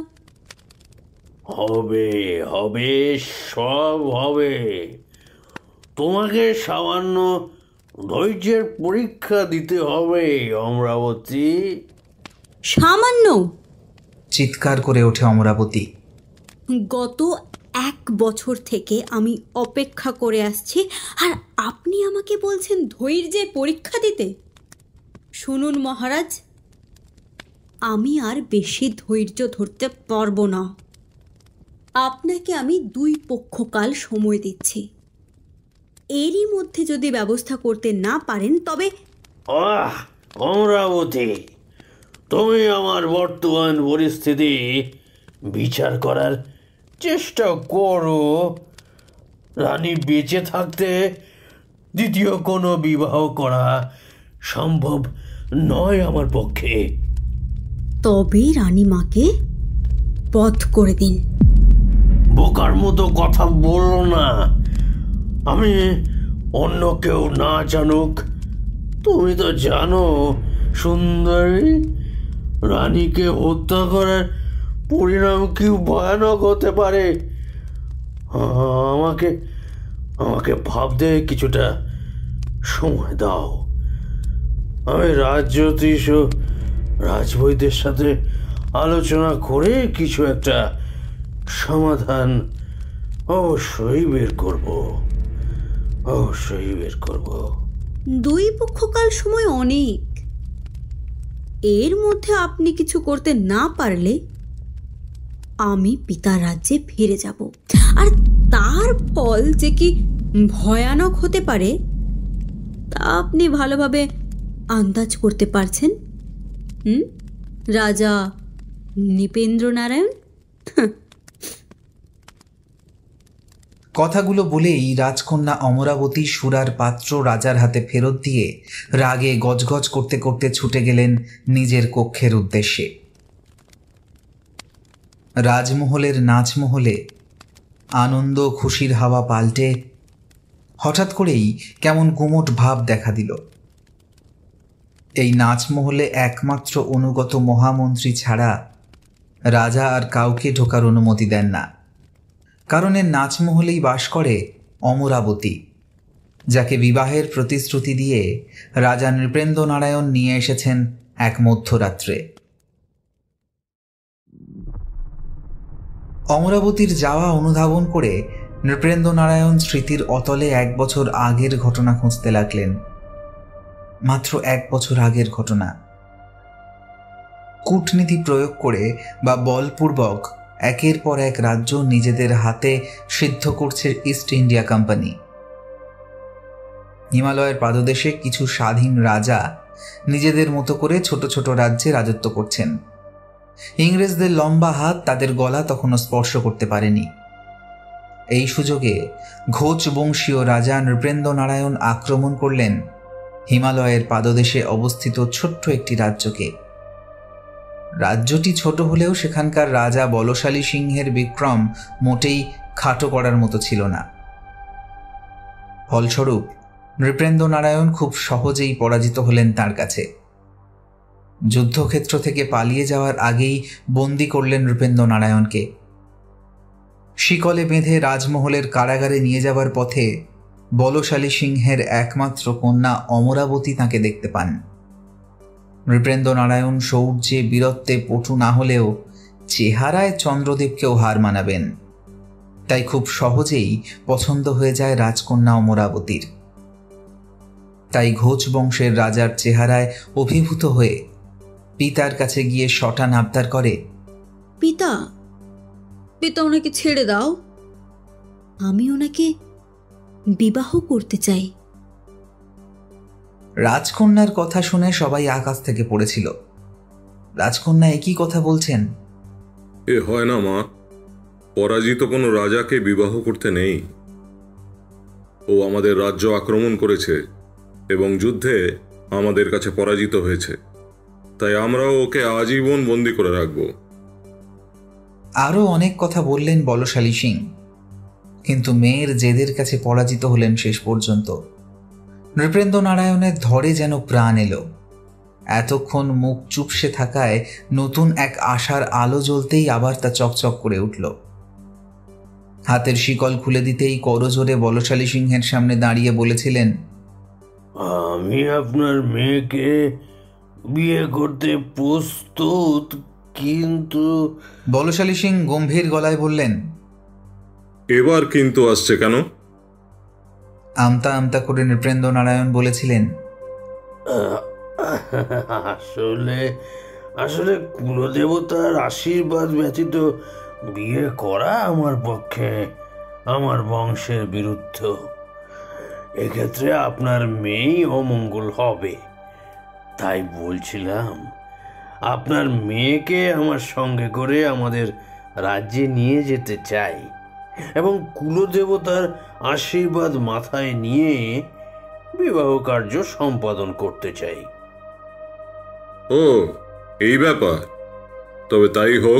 হবে হবে, সব হবে। তোমাকে সামান্য ধৈর্যের পরীক্ষা দিতে হবে অমরাবতী। সামান্য? চিৎকার করে ওঠে অমরাবতী। গত 1 বছর থেকে আমি অপেক্ষা করে আসছি, আর আপনি আমাকে বলছেন ধৈর্যের পরীক্ষা দিতে? শুনুন মহারাজ, আমি আর বেশি ধৈর্য ধরতে পারবো না। আপনাকে আমি 2 পক্ষকাল সময় দিচ্ছি। এরই মধ্যে যদি ব্যবস্থা করতে না পারেন তবে... অমরাবতী, তুমি আমার বর্তমান পরিস্থিতি বিচার করার চেষ্টা করো। রানী বেঁচে থাকতে দ্বিতীয় কোনো বিবাহ করা সম্ভব নয় আমার পক্ষে। তবে রানীমাকে বধ করে দিন। বোকার মতো কথা বললো না। আমি অন্য কেউ না জানুক, তুমি তো জানো সুন্দরী, রানীকে হত্যা করার পরিণাম কি ভয়ানক হতে পারে। আমাকে আমাকে ভাবতে কিছুটা সময় দাও। আমি রাজজ্যোতিষ ও রাজবৈদ্যের সাথে আলোচনা করে কিছু একটা সমাধান অবশ্যই বের করব। 2 পক্ষকাল সময় অনেক। এর মধ্যে আপনি কিছু করতে না পারলে আমি পিতার রাজ্যে ফিরে যাব, আর তার ফল যে কি ভয়ানক হতে পারে তা আপনি ভালোভাবে আন্দাজ করতে পারছেন? রাজা নৃপেন্দ্রনারায়ণ। কথাগুলো বলেই রাজকন্যা অমরাবতী সুরার পাত্র রাজার হাতে ফেরত দিয়ে রাগে গজগজ করতে করতে ছুটে গেলেন নিজের কক্ষের উদ্দেশ্যে। রাজমহলের নাচমহলে আনন্দ খুশির হাওয়া পাল্টে হঠাৎ করেই কেমন গুমোট ভাব দেখা দিল। এই নাচমহলে একমাত্র অনুগত মহামন্ত্রী ছাড়া রাজা আর কাউকে ঢোকার অনুমতি দেন না, কারণ এর নাচমহলেই বাস করে অমরাবতী, যাকে বিবাহের প্রতিশ্রুতি দিয়ে রাজা নৃপেন্দ্রনারায়ণ নিয়ে এসেছেন এক মধ্যরাত্রে। অমরাবতীর যাওয়া অনুধাবন করে নৃপেন্দ্রনারায়ণ স্মৃতির অতলে 1 বছর আগের ঘটনা খুঁজতে লাগলেন। মাত্র 1 বছর আগের ঘটনা। কূটনীতি প্রয়োগ করে বা বলপূর্বক একের পর এক রাজ্য নিজেদের হাতে সিদ্ধ করছে ইস্ট ইন্ডিয়া কোম্পানি। হিমালয়ের পাদদেশে কিছু স্বাধীন রাজা নিজেদের মতো করে ছোট ছোট রাজ্যে রাজত্ব করছেন। ইংরেজদের লম্বা হাত তাদের গলা তখনও স্পর্শ করতে পারেনি। এই সুযোগে ঘোষ বংশীয় রাজা নৃপেন্দ্রনারায়ণ আক্রমণ করলেন হিমালয়ের পাদদেশে অবস্থিত ছোট্ট একটি রাজ্যকে। রাজ্যটি ছোট হলেও সেখানকার রাজা বলশালী সিংহের বিক্রম মোটেই খাটো করার মতো ছিল না। ফলস্বরূপ নৃপেন্দ্রনারায়ণ খুব সহজেই পরাজিত হলেন তার কাছে। যুদ্ধক্ষেত্র থেকে পালিয়ে যাওয়ার আগেই বন্দী করলেন নৃপেন্দ্রনারায়ণকে। শিকলে বেঁধে রাজমহলের কারাগারে নিয়ে যাবার পথে বলশালী সিংহের একমাত্র কন্যা অমরাবতী তাঁকে দেখতে পান। নৃপেন্দ্রনারায়ণ শৌর্যে বীরত্বে পটু না হলেও চেহারায় চন্দ্রদেবকেও হার মানাবেন, তাই খুব সহজেই পছন্দ হয়ে যায় রাজকন্যা অমরাবতীর। তাই ঘোষ বংশের রাজার চেহারায় অভিভূত হয়ে পিতার কাছে গিয়ে শটান আবদার করে, পিতা, পিতা ওনাকে ছেড়ে দাও, আমি ওনাকে বিবাহ করতে চাই। রাজকন্যার কথা শুনে সবাই আকাশ থেকে পড়েছিল। রাজকন্যা একই কথা বলছেন। এ হয় না মা, পরাজিত কোনো রাজাকে বিবাহ করতে নেই। ও আমাদের রাজ্য আক্রমণ করেছে এবং যুদ্ধে আমাদের কাছে পরাজিত হয়েছে, তাই আমরাও ওকে আজীবন বন্দী করে রাখব। আরও অনেক কথা বললেন বলশালী সিং, কিন্তু মেয়ের জেদের কাছে পরাজিত হলেন শেষ পর্যন্ত। নৃপেন্দ্রনারায়ণের ধরে যেন প্রাণ এলো। এতক্ষণ মুখ চুপসে থাকায় নতুন এক আশার আলো জ্বলতেই আবার তা চকচক করে উঠল। হাতের শিকল খুলে দিতেই করজোরে বলশালী সিংহের সামনে দাঁড়িয়ে বলেছিলেন, আমি আপনার মেয়েকে বিয়ে করতে প্রস্তুত, কিন্তু... বলশালী সিং গম্ভীর গলায় বললেন, এবার কিন্তু আসছে কেন? আমতা আমতা করে নৃপেন্দ্রনারায়ণ বলেছিলেন, আসলে আসলে কুলদেবতার আশীর্বাদ ব্যতীত বিয়ে করা আমার পক্ষে আমার বংশের বিরুদ্ধ। এক্ষেত্রে আপনার মেয়েই অমঙ্গল হবে। তাই বলছিলাম, আপনার মেয়েকে আমার সঙ্গে করে আমাদের রাজ্যে নিয়ে যেতে চাই এবং কুলদেবতার আশীর্বাদ মাথায় নিয়ে বিবাহ কার্য সম্পাদন করতে চাই। ও, এই ব্যাপার? তবে তাই হোক।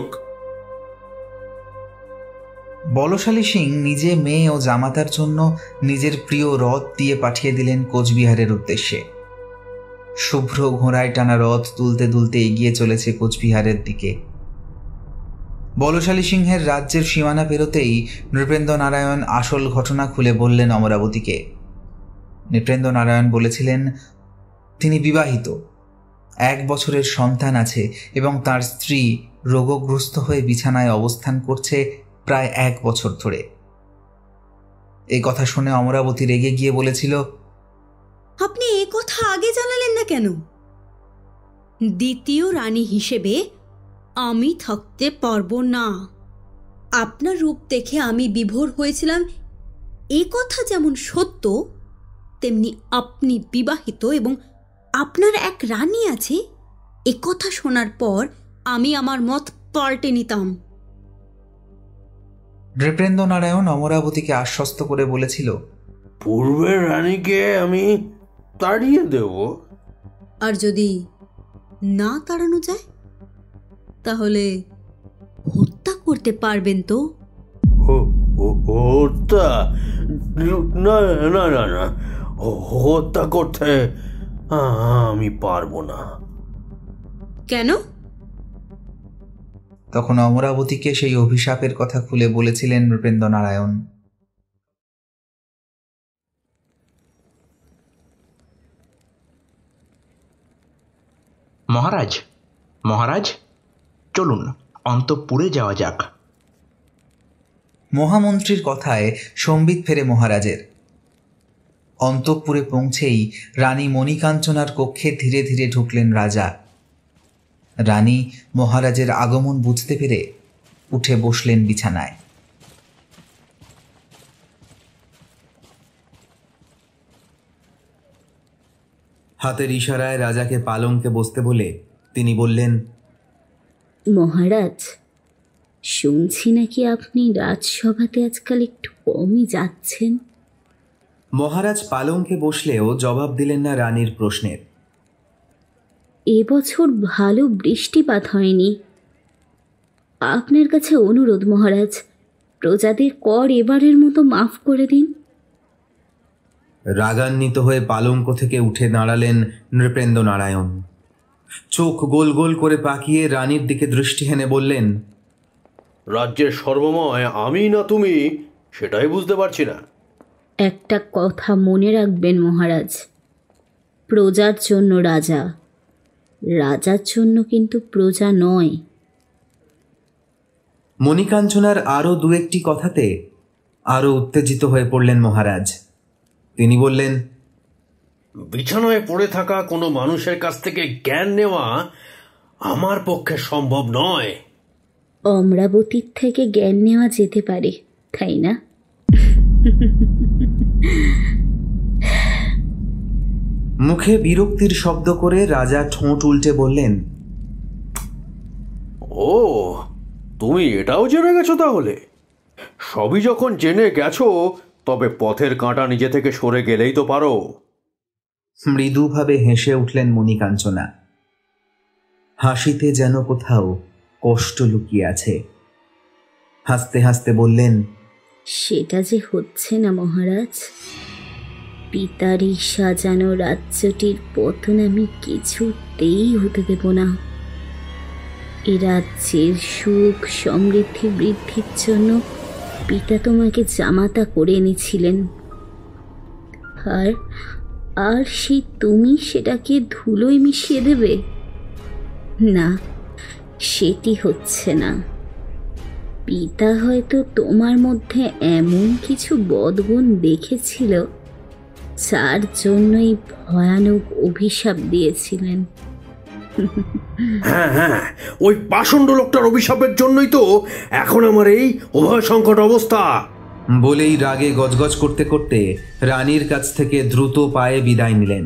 বলশালী সিং নিজে মেয়ে ও জামাতার জন্য নিজের প্রিয় রথ দিয়ে পাঠিয়ে দিলেন কোচবিহারের উদ্দেশ্যে। শুভ্র ঘোড়ায় টানা রথ তুলতে তুলতে এগিয়ে চলেছে কোচবিহারের দিকে। বলশালী সিংহের রাজ্যের সীমানা পেরোতেই নৃপেন্দ্রনারায়ণ আসল ঘটনা খুলে বললেন অমরাবতীকে। নৃপেন্দ্রনারায়ণ বলেছিলেন তিনি বিবাহিত, 1 বছরের সন্তান আছে এবং তার স্ত্রী রোগগ্রস্ত হয়ে বিছানায় অবস্থান করছে প্রায় 1 বছর ধরে। এই কথা শুনে অমরাবতী রেগে গিয়ে বলেছিল, আপনি এ কথা আগে জানালেন না কেন? দ্বিতীয় রানী হিসেবে আমি থাকতে পারবো না। আপনার রূপ দেখে আমি বিভোর হয়েছিলাম, এ কথা যেমন সত্য তেমনি আপনি বিবাহিত এবং আপনার এক রানী আছে, একথা শোনার পর আমি আমার মত পাল্টে নিতাম। নৃপেন্দ্রনারায়ণ অমরাবতীকে আশ্বস্ত করে বলেছিল, পূর্বের রানীকে আমি তাড়িয়ে দেব। আর যদি না তাড়ানো যায় তাহলে হত্যা করতে পারবেন তো? হত্যা? না না না না, হত্যা করতে আমি পারবো না। কেন? তখন অমরাবতীকে সেই অভিশাপের কথা খুলে বলেছিলেন নৃপেন্দ্রনারায়ণ। মহারাজ, মহারাজ, চলুন অন্তঃপুরে যাওয়া যাক। মহামন্ত্রীর কথায় সম্বিত ফেরে মহারাজের। অন্তঃপুরে পৌঁছেই রানী মণিকাঞ্চনার কক্ষে ধীরে ধীরে ঢুকলেন রাজা। রানী মহারাজের আগমন বুঝতে পেরে উঠে বসলেন বিছানায়। হাতের ইশারায় রাজাকে পালঙ্কে বসতে বলে তিনি বললেন, মহারাজ, শুনছি নাকি আপনি রাজসভাতে আজকাল একটু কমই যাচ্ছেন। মহারাজ পালঙ্কে বসলেও জবাব দিলেন না রানীর প্রশ্নের। এবছর ভালো বৃষ্টিপাত হয়নি। আপনার কাছে অনুরোধ মহারাজ, প্রজাদের কর এবারের মতো মাফ করে দিন। রাগান্বিত হয়ে পালঙ্ক থেকে উঠে দাঁড়ালেন নৃপেন্দ্রনারায়ণ। চোখ গোল গোল করে পাকিয়ে রানীর দিকে দৃষ্টি হেনে বললেন, রাজ্যের সর্বময় আমি না তুমি, সেটাই বুঝতে পারছি না। একটা কথা মনে রাখবেন মহারাজ, প্রজার জন্য রাজা, রাজার জন্য কিন্তু প্রজা নয়। মণিকাঞ্চনার আরও দু একটি কথাতে আরও উত্তেজিত হয়ে পড়লেন মহারাজ। তিনি বললেন, বিছানায় পড়ে থাকা কোনো মানুষের কাছ থেকে জ্ঞান নেওয়া আমার পক্ষে সম্ভব নয়। অমরাবতীর থেকে জ্ঞান নেওয়া যেতে পারে, তাই না? মুখে বিরক্তির শব্দ করে রাজা ঠোঁট উল্টে বললেন, ও, তুমি এটাও জেনে গেছো তাহলে? সবই যখন জেনে গেছো, তবে পথের কাঁটা নিজে থেকে সরে গেলেই তো পারো। মৃদুভাবে হেসে উঠলেন মণিকাঞ্চনা। হাসিতে যেন কোথাও কষ্ট লুকিয়ে আছে। হাসতে হাসতে বললেন, সেটা যে হচ্ছে না মহারাজ। পিতারই সাজানো রাজ্যটির পতন আমি কিছুতেই হতে দেব না। এ রাজ্যের সুখ সমৃদ্ধি বৃদ্ধির জন্য পিতা তোমাকে জামাতা করে এনেছিলেন, আর সেই তুমি সেটাকে ধুলোয় মিশিয়ে দেবে? না, সেটি হচ্ছে না। পিতা হয়তো তোমার মধ্যে এমন কিছু বদগুণ দেখেছিল যার জন্যই ভয়ানক অভিশাপ দিয়েছিলেন। হ্যাঁ হ্যাঁ, ওই পাষণ্ড লোকটার অভিশাপের জন্যই তো এখন আমার এই উভয় সংকট অবস্থা। বলেই রাগে গজগজ করতে করতে রানীর কাছ থেকে দ্রুত পায়ে বিদায় নিলেন।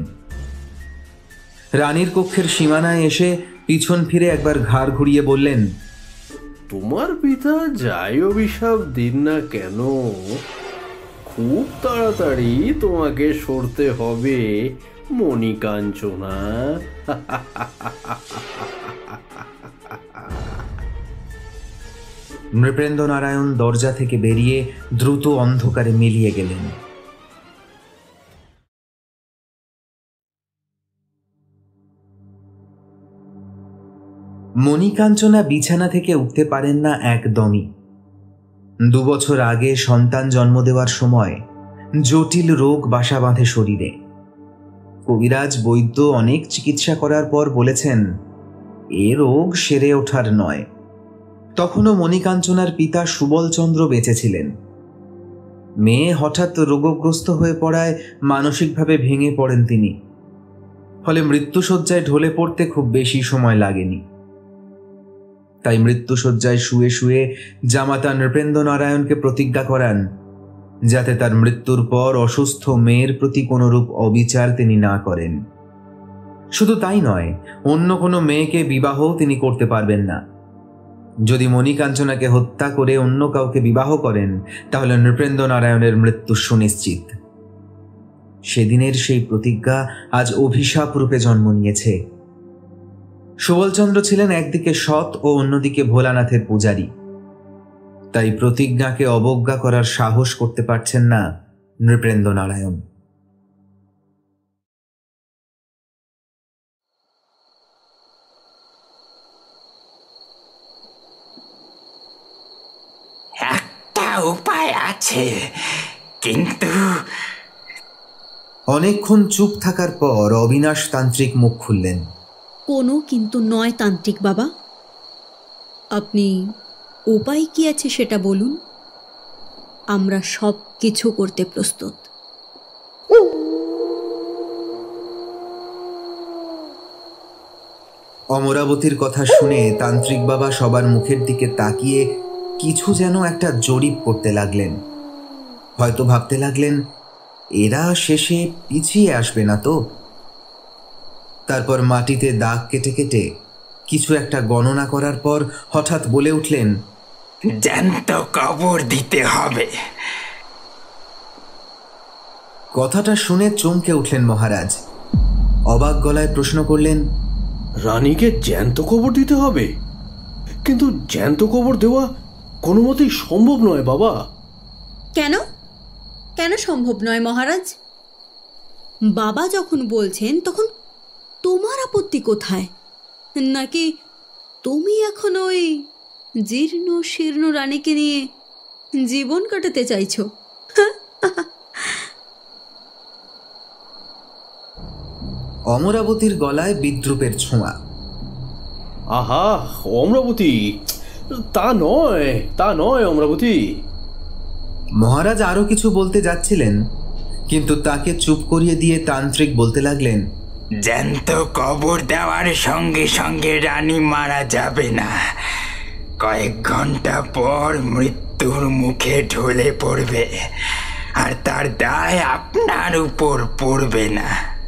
রানীর কক্ষের সীমানায় এসে পিছন ফিরে একবার ঘাড় ঘুরিয়ে বললেন, তোমার পিতা যাই অভিশাপ দিন না কেন, খুব তাড়াতাড়ি তোমাকে সরতে হবে মণিকাঞ্চনা। নৃপেন্দ্রনারায়ণ দরজা থেকে বেরিয়ে দ্রুত অন্ধকারে মিলিয়ে গেলেন। মণিকাঞ্চনা বিছানা থেকে উঠতে পারেন না একদমই। 2 বছর আগে সন্তান জন্ম দেওয়ার সময় জটিল রোগ বাসা বাঁধে শরীরে। কবিরাজ বৈদ্য অনেক চিকিৎসা করার পর বলেছেন এ রোগ সেরে ওঠার নয়। তখনও মণিকাঞ্চনার পিতা সুবলচন্দ্র বেঁচে ছিলেন। মেয়ে হঠাৎ রোগগ্রস্ত হয়ে পড়ায় মানসিকভাবে ভেঙে পড়েন তিনি। ফলে মৃত্যুশয্যায় ঢলে পড়তে খুব বেশি সময় লাগেনি। তাই মৃত্যুশয্যায় শুয়ে শুয়ে জামাতা নৃপেন্দ্রনারায়ণকে প্রতিজ্ঞা করান যাতে তার মৃত্যুর পর অসুস্থ মেয়ের প্রতি কোনরূপ অবিচার তিনি না করেন। শুধু তাই নয়, অন্য কোনো মেয়েকে বিবাহও তিনি করতে পারবেন না। যদি মণিকাঞ্চনাকে হত্যা করে অন্য কাউকে বিবাহ করেন তাহলে নৃপেন্দ্র নারায়ণের মৃত্যু সুনিশ্চিত। সেদিনের সেই প্রতিজ্ঞা আজ অভিশাপ রূপে জন্ম নিয়েছে। সুবলচন্দ্র ছিলেন একদিকে সৎ ও অন্যদিকে ভোলানাথের পূজারী, তাই প্রতিজ্ঞাকে অবজ্ঞা করার সাহস করতে পারছেন না নৃপেন্দ্র নারায়ণ। একটা উপায় আছে, কিন্তু অনেকক্ষণ চুপ থাকার পর অবিনাশ তান্ত্রিক মুখ খুললেন। কোনো কিন্তু নয় তান্ত্রিক বাবা, আপনি উপায় কি আছে সেটা বলুন, আমরা সব কিছু করতে প্রস্তুত। অমরাবতীর কথা শুনে তান্ত্রিক বাবা সবার মুখের দিকে তাকিয়ে কিছু যেন একটা জরিপ করতে লাগলেন। হয়তো ভাবতে লাগলেন এরা শেষে পিছিয়ে আসবে না তো। তারপর মাটিতে দাগ কেটে কেটে কিছু একটা গণনা করার পর হঠাৎ বলে উঠলেন, জ্যান্ত কবর দিতে হবে। কথাটা শুনে চমকে উঠলেন মহারাজ। অবাক গলায় প্রশ্ন করলেন, রানীকে জ্যান্ত কবর দিতে হবে? কিন্তু জ্যান্ত কবর দেওয়া কোনো মতেই সম্ভব নয় বাবা। কেন কেন সম্ভব নয় মহারাজ? বাবা যখন বলছেন তখন তোমার আপত্তি কোথায়? নাকি তুমি এখন ওই জীর্ণ শীর্ণ রানীকে নিয়ে জীবন কাটাতে চাইছো? অমরাবতীর গলায় বিদ্রুপের ছোঁয়া। আহা অমরাবতী, তা নয় অমরাবতী। মহারাজ আরো কিছু বলতে যাচ্ছিলেন, কিন্তু তাকে চুপ করিয়ে দিয়ে তান্ত্রিক বলতে লাগলেন, জ্যান্ত কবর দেওয়ার সঙ্গে সঙ্গে রানী মারা যাবে না। কয়েক ঘন্টা পর মৃত্যুর মুখে ঢলে পড়বে, আর তার দায় আপনার উপর পড়বে না।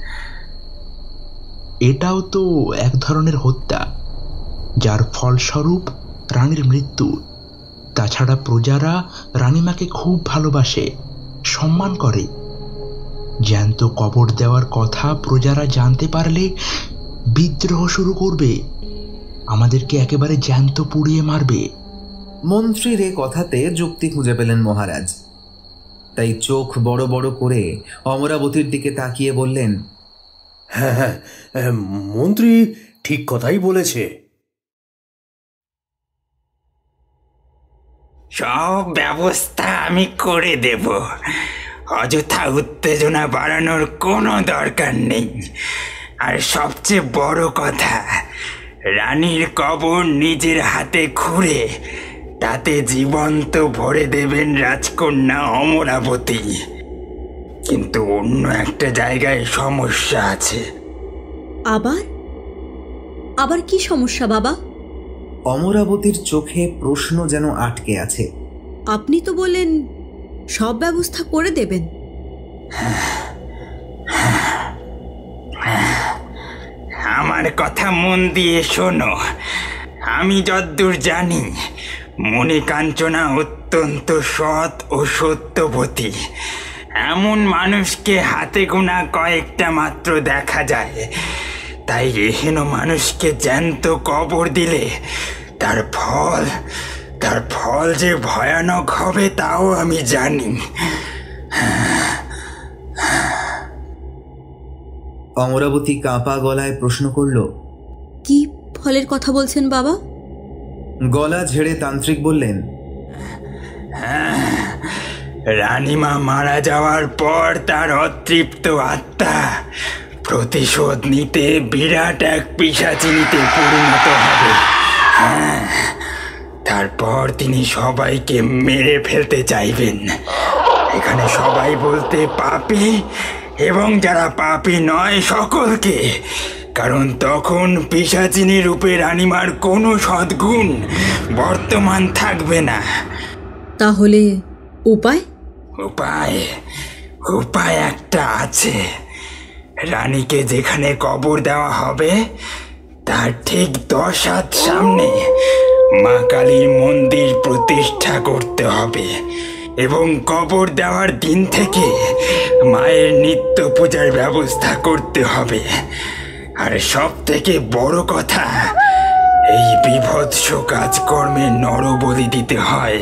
এটাও তো এক ধরনের হত্যা, যার ফলস্বরূপ রানীর মৃত্যু। তাছাড়া প্রজারা রানীমাকে খুব ভালোবাসে, সম্মান করে। জ্যান্ত কবর দেওয়ার কথা প্রজারা জানতে পারলে বিদ্রোহ শুরু করবে, আমাদেরকে একেবারে জ্যান্ত পুড়িয়ে মারবে। মন্ত্রীর এ কথাতে যুক্তি খুঁজে পেলেন মহারাজ। তাই চোখ বড় বড় করে অমরাবতীর দিকে তাকিয়ে বললেন, হ্যাঁ, মন্ত্রী ঠিক কথাই বলেছে। সব ব্যবস্থা আমি করে দেব, অযথা উত্তেজনা বাড়ানোর কোনো দরকার নেই। আর সবচেয়ে বড় কথা, রানীর কবর নিজের হাতে খুঁড়ে তাতে জীবন্ত ভরে দেবেন রাজকন্যা অমরাবতী। কিন্তু অন্য একটা জায়গায় সমস্যা আছে। আবার কি সমস্যা বাবা? অমরাবতীর চোখে প্রশ্ন যেন আটকে আছে। আপনি তো বলেন সব ব্যবস্থা করে দেবেন। আমার কথা মন দিয়ে শোনো। আমি যদ্দূর জানি, মণিকাঞ্চনা অত্যন্ত সৎ ও সত্যবতী। এমন মানুষকে হাতে গোনা কয়েকটা মাত্র দেখা যায়। তাই এহেন মানুষকে জ্যান্ত কবর দিলে তার ফল যে ভয়ানক হবে তাও আমি জানি। অমরাবতী কাঁপা গলায় প্রশ্ন করল, কি ফলের কথা বলছেন বাবা? গলা ঝেড়ে তান্ত্রিক বললেন, রানীমা মারা যাওয়ার পর তার অতৃপ্ত আত্মা প্রতিশোধ নিতে বিরাট এক পিশাচিনীতে পরিণত হবে। তারপর তিনি সবাইকে মেরে ফেলতে চাইবেন। এখানে সবাই বলতে পাপী এবং যারা পাপী নয় সকলকে, কারণ তখন পিশাচিনী রূপে রানীমার কোনো সদ্গুণ বর্তমান থাকবে না। তাহলে উপায় উপায় একটা আছে। রানীকে যেখানে কবর দেওয়া হবে তার ঠিক 10 হাত সামনে মা কালীর মন্দির প্রতিষ্ঠা করতে হবে, এবং কবর দেওয়ার দিন থেকে মায়ের নিত্য পূজার ব্যবস্থা করতে হবে। আর সব থেকে বড় কথা, এই বিভৎস কাজকর্মে নরবলি দিতে হয়।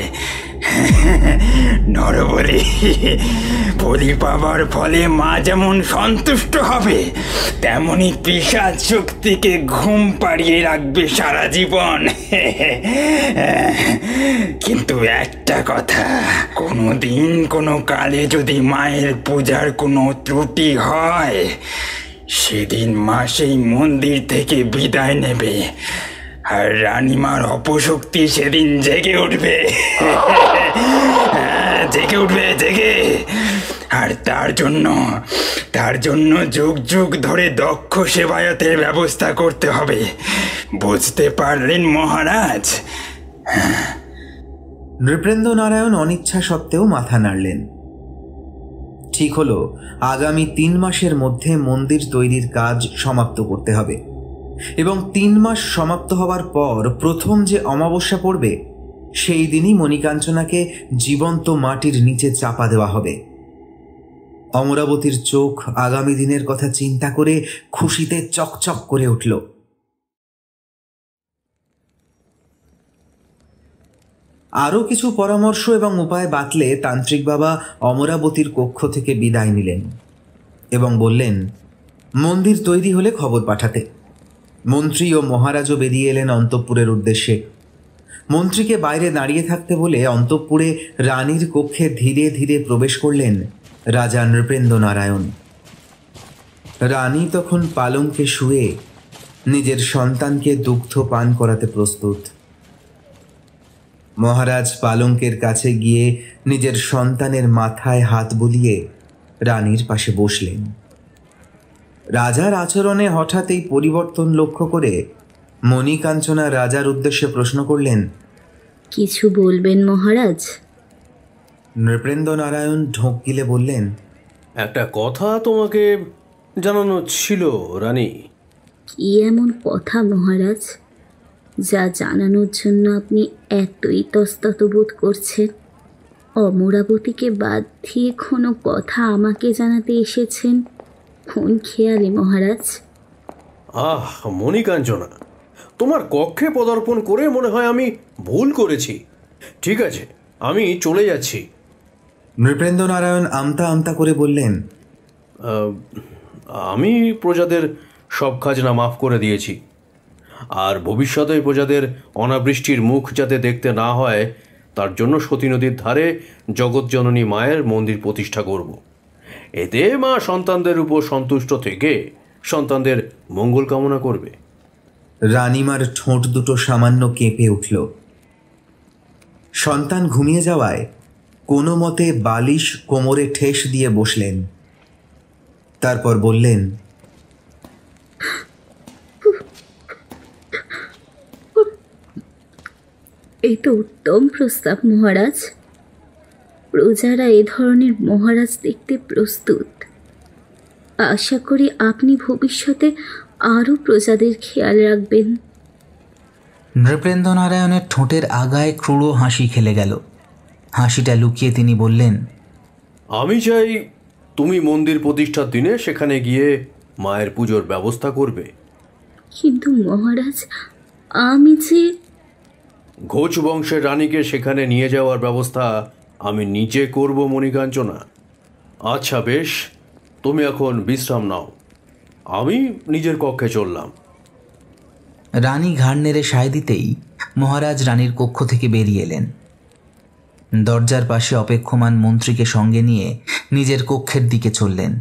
নরবলি, বলি পাবার ফলে মা যেমন সন্তুষ্ট হবে, তেমনি পিশাচ শক্তিকে ঘুম পাড়িয়ে রাখবে সারা জীবন। কিন্তু একটা কথা, কোনো দিন কোনো কালে যদি মায়ের পূজার কোনো ত্রুটি হয়, সেদিন মা সেই মন্দির থেকে বিদায় নেবে, আর রানীমার অপশক্তি সেদিন জেগে উঠবে। জেগে। আর তার জন্য যুগ যুগ ধরে দক্ষ সেবায়তের ব্যবস্থা করতে হবে। বুঝতে পারলেন মহারাজ? নৃপেন্দ্রনারায়ণ অনিচ্ছা সত্ত্বেও মাথা নাড়লেন। ঠিক হলো, আগামী 3 মাসের মধ্যে মন্দির তৈরির কাজ সমাপ্ত করতে হবে, এবং 3 মাস সমাপ্ত হবার পর প্রথম যে অমাবস্যা পড়বে সেই দিনই মণিকাঞ্চনাকে জীবন্ত মাটির নিচে চাপা দেওয়া হবে। অমরাবতীর চোখ আগামী দিনের কথা চিন্তা করে খুশিতে চকচক করে উঠল। আরও কিছু পরামর্শ এবং উপায় বাতলে তান্ত্রিক বাবা অমরাবতীর কক্ষ থেকে বিদায় নিলেন এবং বললেন মন্দির তৈরি হলে খবর পাঠাতে। মন্ত্রী ও মহারাজও বেরিয়ে এলেন অন্তঃপুরের উদ্দেশ্যে। মন্ত্রীকে বাইরে দাঁড়িয়ে থাকতে বলে অন্তঃপুরে রানীর কক্ষে ধীরে ধীরে প্রবেশ করলেন রাজা নৃপেন্দ্রনারায়ণ। রানী তখন পালঙ্কে শুয়ে নিজের সন্তানকে দুগ্ধ পান করাতে প্রস্তুত। মহারাজ পালঙ্কের কাছে গিয়ে নিজের সন্তানের মাথায় হাত বুলিয়ে রানীর পাশে বসলেন। রাজার আচরণে হঠাৎ এই পরিবর্তন লক্ষ্য করে মণিকাঞ্চনা রাজার উদ্দেশ্যে প্রশ্ন করলেন, কিছু বলবেন মহারাজ? নৃপেন্দ্রনারায়ণ ঢোক গিলে বললেন, একটা কথা তোমাকে জানানো ছিল রানী। কি এমন কথা মহারাজ, যা জানানোর জন্য আপনি এত ইতস্তত বোধ করছেন? অমরাবতীকে বাদ দিয়ে কোনো কথা আমাকে জানাতে এসেছেন? কোন খেয়ালে মহারাজ? মণিকাঞ্চনা, তোমার কক্ষে পদার্পণ করে মনে হয় আমি ভুল করেছি। ঠিক আছে, আমি চলে যাচ্ছি। নৃপেন্দ্রনারায়ণ আমতা আমতা করে বললেন, আমি প্রজাদের সব খাজনা মাফ করে দিয়েছি, আর ভবিষ্যতে প্রজাদের অনাবৃষ্টির মুখ যাতে দেখতে না হয় তার জন্য সতী নদীর ধারে জগৎজননী মায়ের মন্দির প্রতিষ্ঠা করব। এতে মা সন্তানদের উপর সন্তুষ্ট থেকে সন্তানদের মঙ্গল কামনা করবে। রানীমার ঠোঁট দুটো সামান্য কেঁপে উঠল। সন্তান ঘুমিয়ে যাওয়ায় কোনো মতে বালিশ কোমরে ঠেস দিয়ে বসলেন। তারপর বললেন, এই তো উত্তম প্রস্তাব মহারাজ। প্রজারা এ ধরনের মহারাজ দেখতে প্রস্তুত। আশা করি আপনি ভবিষ্যতে আরও প্রজাদের খেয়াল রাখবেন। নৃপেন্দ্রনারায়ণের ঠোঁটের আগায় ক্রূর হাসি খেলে গেল। হাসিটা লুকিয়ে তিনি বললেন, আমি চাই তুমি মন্দির প্রতিষ্ঠার দিনে সেখানে গিয়ে মায়ের পুজোর ব্যবস্থা করবে। কিন্তু মহারাজ, আমি যে ঘোষ বংশের রানীকে সেখানে নিয়ে যাওয়ার ব্যবস্থা আমি নিজে করব মণিকাঞ্চনা। আচ্ছা বেশ, তুমি এখন বিশ্রাম নাও, আমি নিজের কক্ষে চললাম। রানী ঘাড় নেড়ে সায় দিতেই মহারাজ রানীর কক্ষ থেকে বেরিয়ে এলেন। দরজার পাশে অপেক্ষমান মন্ত্রীকে সঙ্গে নিয়ে নিজের কক্ষের দিকে চললেন।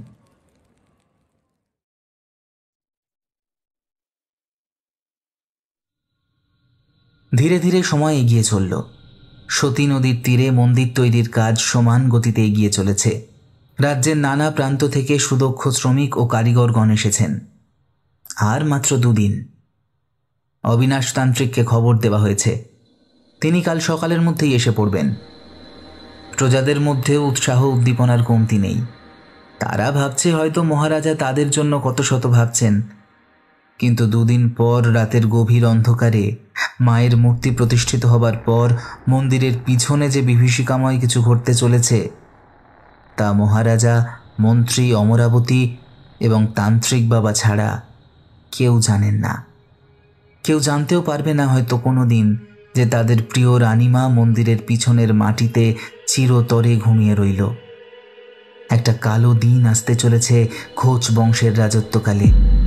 ধীরে ধীরে সময় এগিয়ে চলল। সতী নদীর তীরে মন্দির তৈরির কাজ সমান গতিতে এগিয়ে চলেছে। রাজ্যের নানা প্রান্ত থেকে সুদক্ষ শ্রমিক ও কারিগরগণ এসেছেন। আর মাত্র 2 দিন। অবিনাশতান্ত্রিককে খবর দেওয়া হয়েছে, তিনি কাল সকালের মধ্যেই এসে পড়বেন। প্রজাদের মধ্যেও উৎসাহ উদ্দীপনার কমতি নেই। তারা ভাবছে হয়তো মহারাজা তাদের জন্য কত শত ভাবছেন, কিন্তু দুদিন পর রাতের গভীর অন্ধকারে মায়ের মূর্তি প্রতিষ্ঠিত হবার পর মন্দিরের পিছনে যে বিভীষিকাময় কিছু ঘটতে চলেছে তা মহারাজা, মন্ত্রী, অমরাবতী এবং তান্ত্রিক বাবা ছাড়া কেউ জানেন না। কেউ জানতেও পারবে না হয়তো কোনো দিন যে তাদের প্রিয় রানীমা মন্দিরের পিছনের মাটিতে চিরতরে ঘুমিয়ে রইল। একটা কালো দিন আসতে চলেছে ঘোষ বংশের রাজত্বকালে।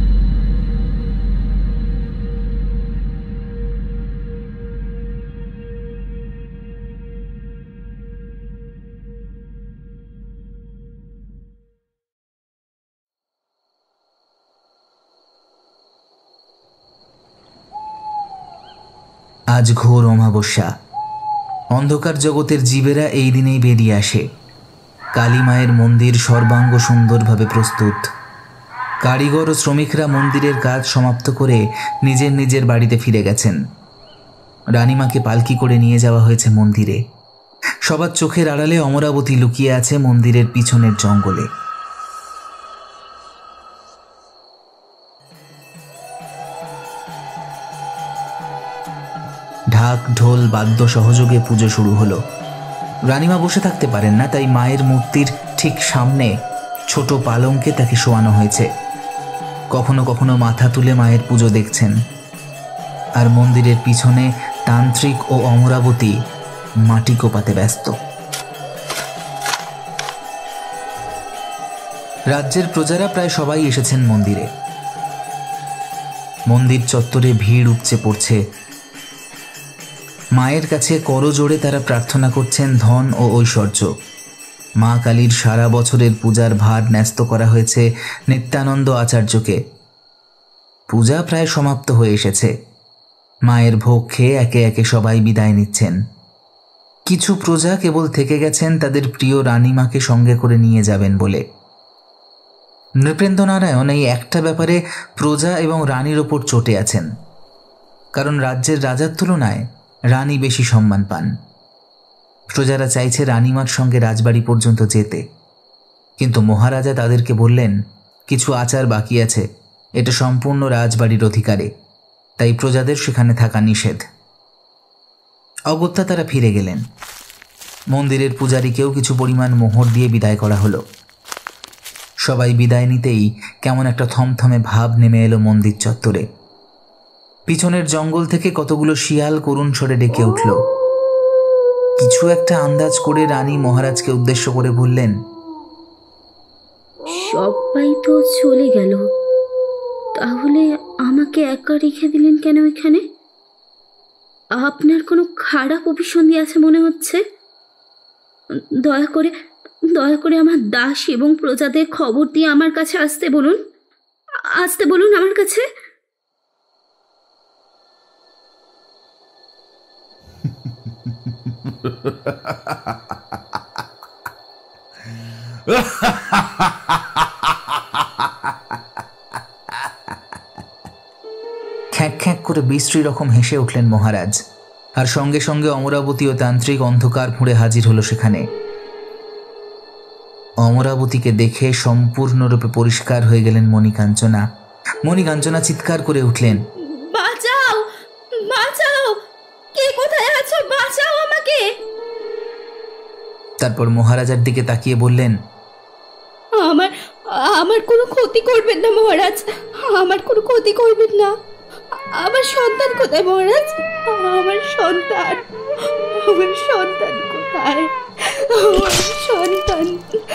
আজ ঘোর অমাবস্যা। অন্ধকার জগতের জীবেরা এই দিনেই বেরিয়ে আসে। কালী মায়ের মন্দির সর্বাঙ্গ সুন্দরভাবে প্রস্তুত। কারিগর ও শ্রমিকরা মন্দিরের কাজ সমাপ্ত করে নিজের নিজের বাড়িতে ফিরে গেছেন। রানীমাকে পালকি করে নিয়ে যাওয়া হয়েছে মন্দিরে। সবার চোখের আড়ালে অমরাবতী লুকিয়ে আছে মন্দিরের পিছনের জঙ্গলে। ঢাক, ঢোল, বাদ্য সহযোগে পুজো শুরু হলো। রানীমা বসে থাকতে পারেন না, তাই মায়ের মূর্তির ঠিক সামনে ছোট পালঙ্কে তাকে শোয়ানো হয়েছে। কখনো কখনো মাথা তুলে মায়ের পুজো দেখছেন। আর মন্দিরের পিছনে তান্ত্রিক ও অমরাবতী মাটি কোপাতে ব্যস্ত। রাজ্যের প্রজারা প্রায় সবাই এসেছেন মন্দিরে। মন্দির চত্বরে ভিড় উপচে পড়ছে। মায়ের কাছে করজোড়ে তারা প্রার্থনা করছেন ধন ও ঐশ্বর্য। মা কালীর সারা বছরের পূজার ভার ন্যস্ত করা হয়েছে নিত্যানন্দ আচার্যকে। পূজা প্রায় সমাপ্ত হয়ে এসেছে। মায়ের ভোগ খেয়ে একে একে সবাই বিদায় নিচ্ছেন। কিছু প্রজা কেবল থেকে গেছেন তাদের প্রিয় রানীমাকে সঙ্গে করে নিয়ে যাবেন বলে। নৃপেন্দ্রনারায়ণ এই একটা ব্যাপারে প্রজা এবং রানীর ওপর চটে আছেন, কারণ রাজ্যের রাজার তুলনায় রানী বেশি সম্মান পান। প্রজারা চাইছে রানীমার সঙ্গে রাজবাড়ি পর্যন্ত যেতে, কিন্তু মহারাজা তাদেরকে বললেন কিছু আচার বাকি আছে, এটা সম্পূর্ণ রাজবাড়ির অধিকারে, তাই প্রজাদের সেখানে থাকা নিষেধ। অগত্যা তারা ফিরে গেলেন। মন্দিরের পূজারীকেও কিছু পরিমাণ মোহর দিয়ে বিদায় করা হলো। সবাই বিদায় নিতেই কেমন একটা থমথমে ভাব নেমে এলো মন্দির চত্বরে। পিছনের জঙ্গল থেকে কতগুলো শিয়াল করুণ স্বরে ডেকে উঠল। কিছু একটা আন্দাজ করে রানী মহারাজকে উদ্দেশ্য করে বললেন, সবাই তো চলে গেল, তাহলে আমাকে একা রেখে দিলেন কেন এখানে? আপনার কোনো খারাপ অভিসন্ধি আছে মনে হচ্ছে। দয়া করে আমার দাস এবং প্রজাদের খবর দিয়ে আমার কাছে আসতে বলুন আমার কাছে। খ্যাঁক খ্যাঁক করে বিশ্রী রকম হেসে উঠলেন মহারাজ, আর সঙ্গে সঙ্গে অমরাবতী ও তান্ত্রিক অন্ধকার ফুঁড়ে হাজির হলো সেখানে। অমরাবতীকে দেখে সম্পূর্ণরূপে পরিষ্কার হয়ে গেলেন মণিকাঞ্চনা। মণিকাঞ্চনা চিৎকার করে উঠলেন, বাঁচাও, বাঁচাও, কে কোথায় আছো, বাঁচাও আমাকে। তারপর মহারাজার দিকে তাকিয়ে বললেন, আমার কোনো ক্ষতি করবেন না মহারাজ, আমার কোনো ক্ষতি করবেন না। আমার সন্তান কোথায় মহারাজ? আমার সন্তান কোথায়? আমার সন্তান।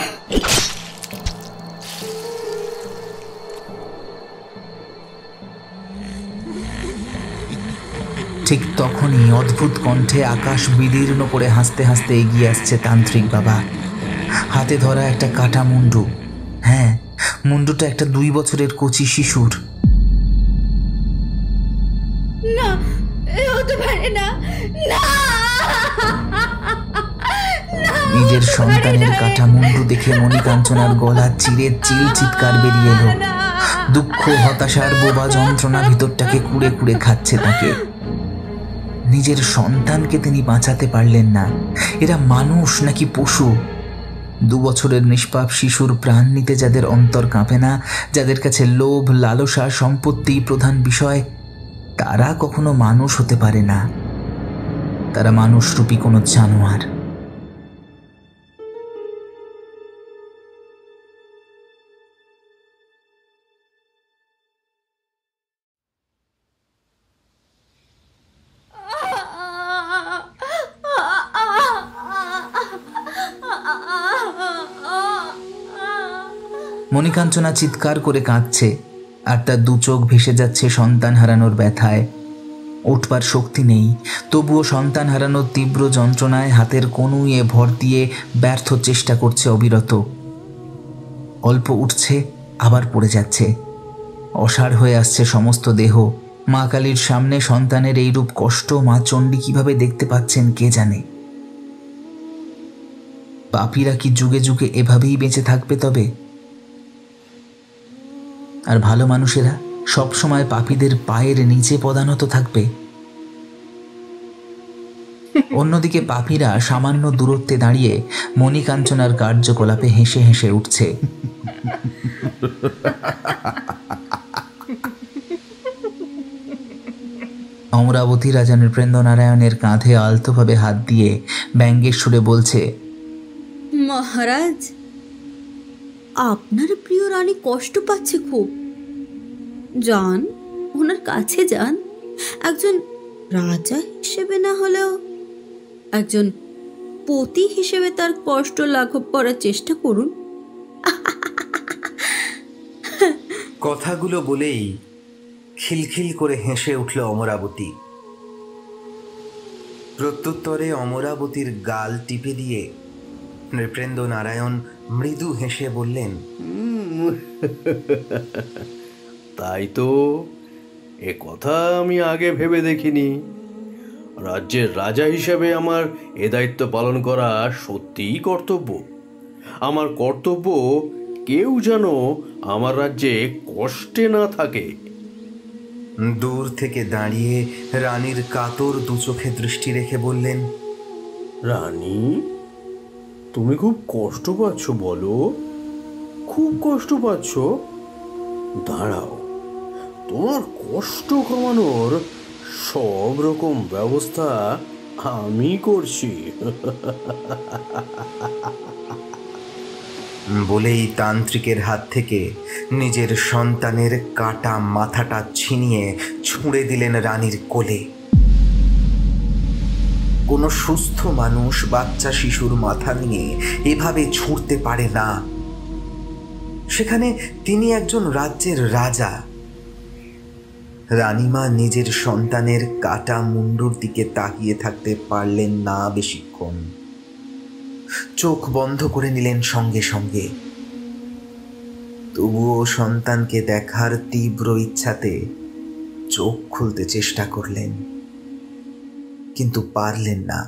ঠিক তখনই অদ্ভুত কণ্ঠে আকাশ বিদীর্ণ করে হাসতে হাসতে এগিয়ে আসছে তান্ত্রিক বাবা। হাতে ধরা একটা কাটা মুন্ডু। হ্যাঁ, মুন্ডুটা একটা 2 বছরের কচি শিশুর। না, হতে পারে না। নিজের সন্তানের কাটা মুন্ডু দেখে মণিকাঞ্চনার গলা চিরে চিল চিৎকার বেরিয়ে এলো। দুঃখ, হতাশার বোবা যন্ত্রণা ভিতরটাকে কুড়ে কুড়ে খাচ্ছে তাকে। নিজের সন্তানকে তিনি বাঁচাতে পারলেন না। এরা মানুষ নাকি পশু? 2 বছরের নিষ্পাপ শিশুর প্রাণ নিতে যাদের অন্তর কাঁপে না, যাদের কাছে লোভ, লালসা, সম্পত্তি প্রধান বিষয়, তারা কখনো মানুষ হতে পারে না। তারা মানুষরূপী কোনো জানোয়ার। মণিকাঞ্চনা চিৎকার করে কাঁদছে, আর তার 2 চোখ ভেসে যাচ্ছে সন্তান হারানোর ব্যথায়। উঠবার শক্তি নেই, তবুও সন্তান হারানোর তীব্র যন্ত্রণায় হাতের কনুইয়ে ভর দিয়ে ব্যর্থ চেষ্টা করছে অবিরত। অল্প উঠছে, আবার পড়ে যাচ্ছে। অসাড় হয়ে আসছে সমস্ত দেহ। মা কালীর সামনে সন্তানের এইরূপ কষ্ট মা চণ্ডী কিভাবে দেখতে পাচ্ছেন কে জানে। পাপীরা কি যুগে যুগে এভাবেই বেঁচে থাকবে তবে? আর ভালো মানুষেরা সবসময় পাপীদের পায়ের নিচে পদানত থাকবে। অন্যদিকে পাপীরা সামান্য দূরত্বে দাঁড়িয়ে মণিকাঞ্চনার কার্যকলাপে হেসে হেসে উঠছে। অমরাবতী রাজা নৃপেন্দ্রনারায়ণের কাঁধে আলতোভাবে হাত দিয়ে ব্যঙ্গের সুরে বলছে, মহারাজ, আপনার প্রিয় রানী কষ্ট পাচ্ছে খুব। যান, ওনার কাছে যান। একজন রাজা হিসেবে না হলেও একজন পতি হিসেবে তার কষ্ট লাঘব করার চেষ্টা করুন। কথাগুলো বলেই খিলখিল করে হেসে উঠল অমরাবতী। প্রত্যুত্তরে অমরাবতীর গাল টিপে দিয়ে নৃপেন্দ্র নারায়ণ মৃদু হেসে বললেন, তাই তো, এ কথা আমি আগে ভেবে দেখিনি। রাজ্যের রাজা হিসেবে আমার এ দায়িত্ব পালন করা সত্যিই কর্তব্য। আমার কর্তব্য কেউ যেন আমার রাজ্যে কষ্টে না থাকে। দূর থেকে দাঁড়িয়ে রানীর কাতর 2 চোখে দৃষ্টি রেখে বললেন, রানী, তুমি খুব কষ্ট পাচ্ছ? বলো, খুব কষ্ট পাচ্ছ? দাঁড়াও, তোমার কষ্ট কমানোর সব রকম ব্যবস্থা আমি করছি। বলেই তান্ত্রিকের হাত থেকে নিজের সন্তানের কাটা মাথাটা ছিনিয়ে ছুঁড়ে দিলেন রানীর কোলে। কোনো সুস্থ মানুষ বাচ্চা শিশুর মাথা নিয়ে এভাবে ছুঁড়তে পারে না। সেখানে তিনি একজন রাজ্যের রাজা। রানীমা নিজের সন্তানের কাটা মুন্ডুর দিকে তাকিয়ে থাকতে পারলেন না বেশিক্ষণ। চোখ বন্ধ করে নিলেন সঙ্গে সঙ্গে। তবুও সন্তানকে দেখার তীব্র ইচ্ছাতে চোখ খুলতে চেষ্টা করলেন, কিন্তু পারলেন না।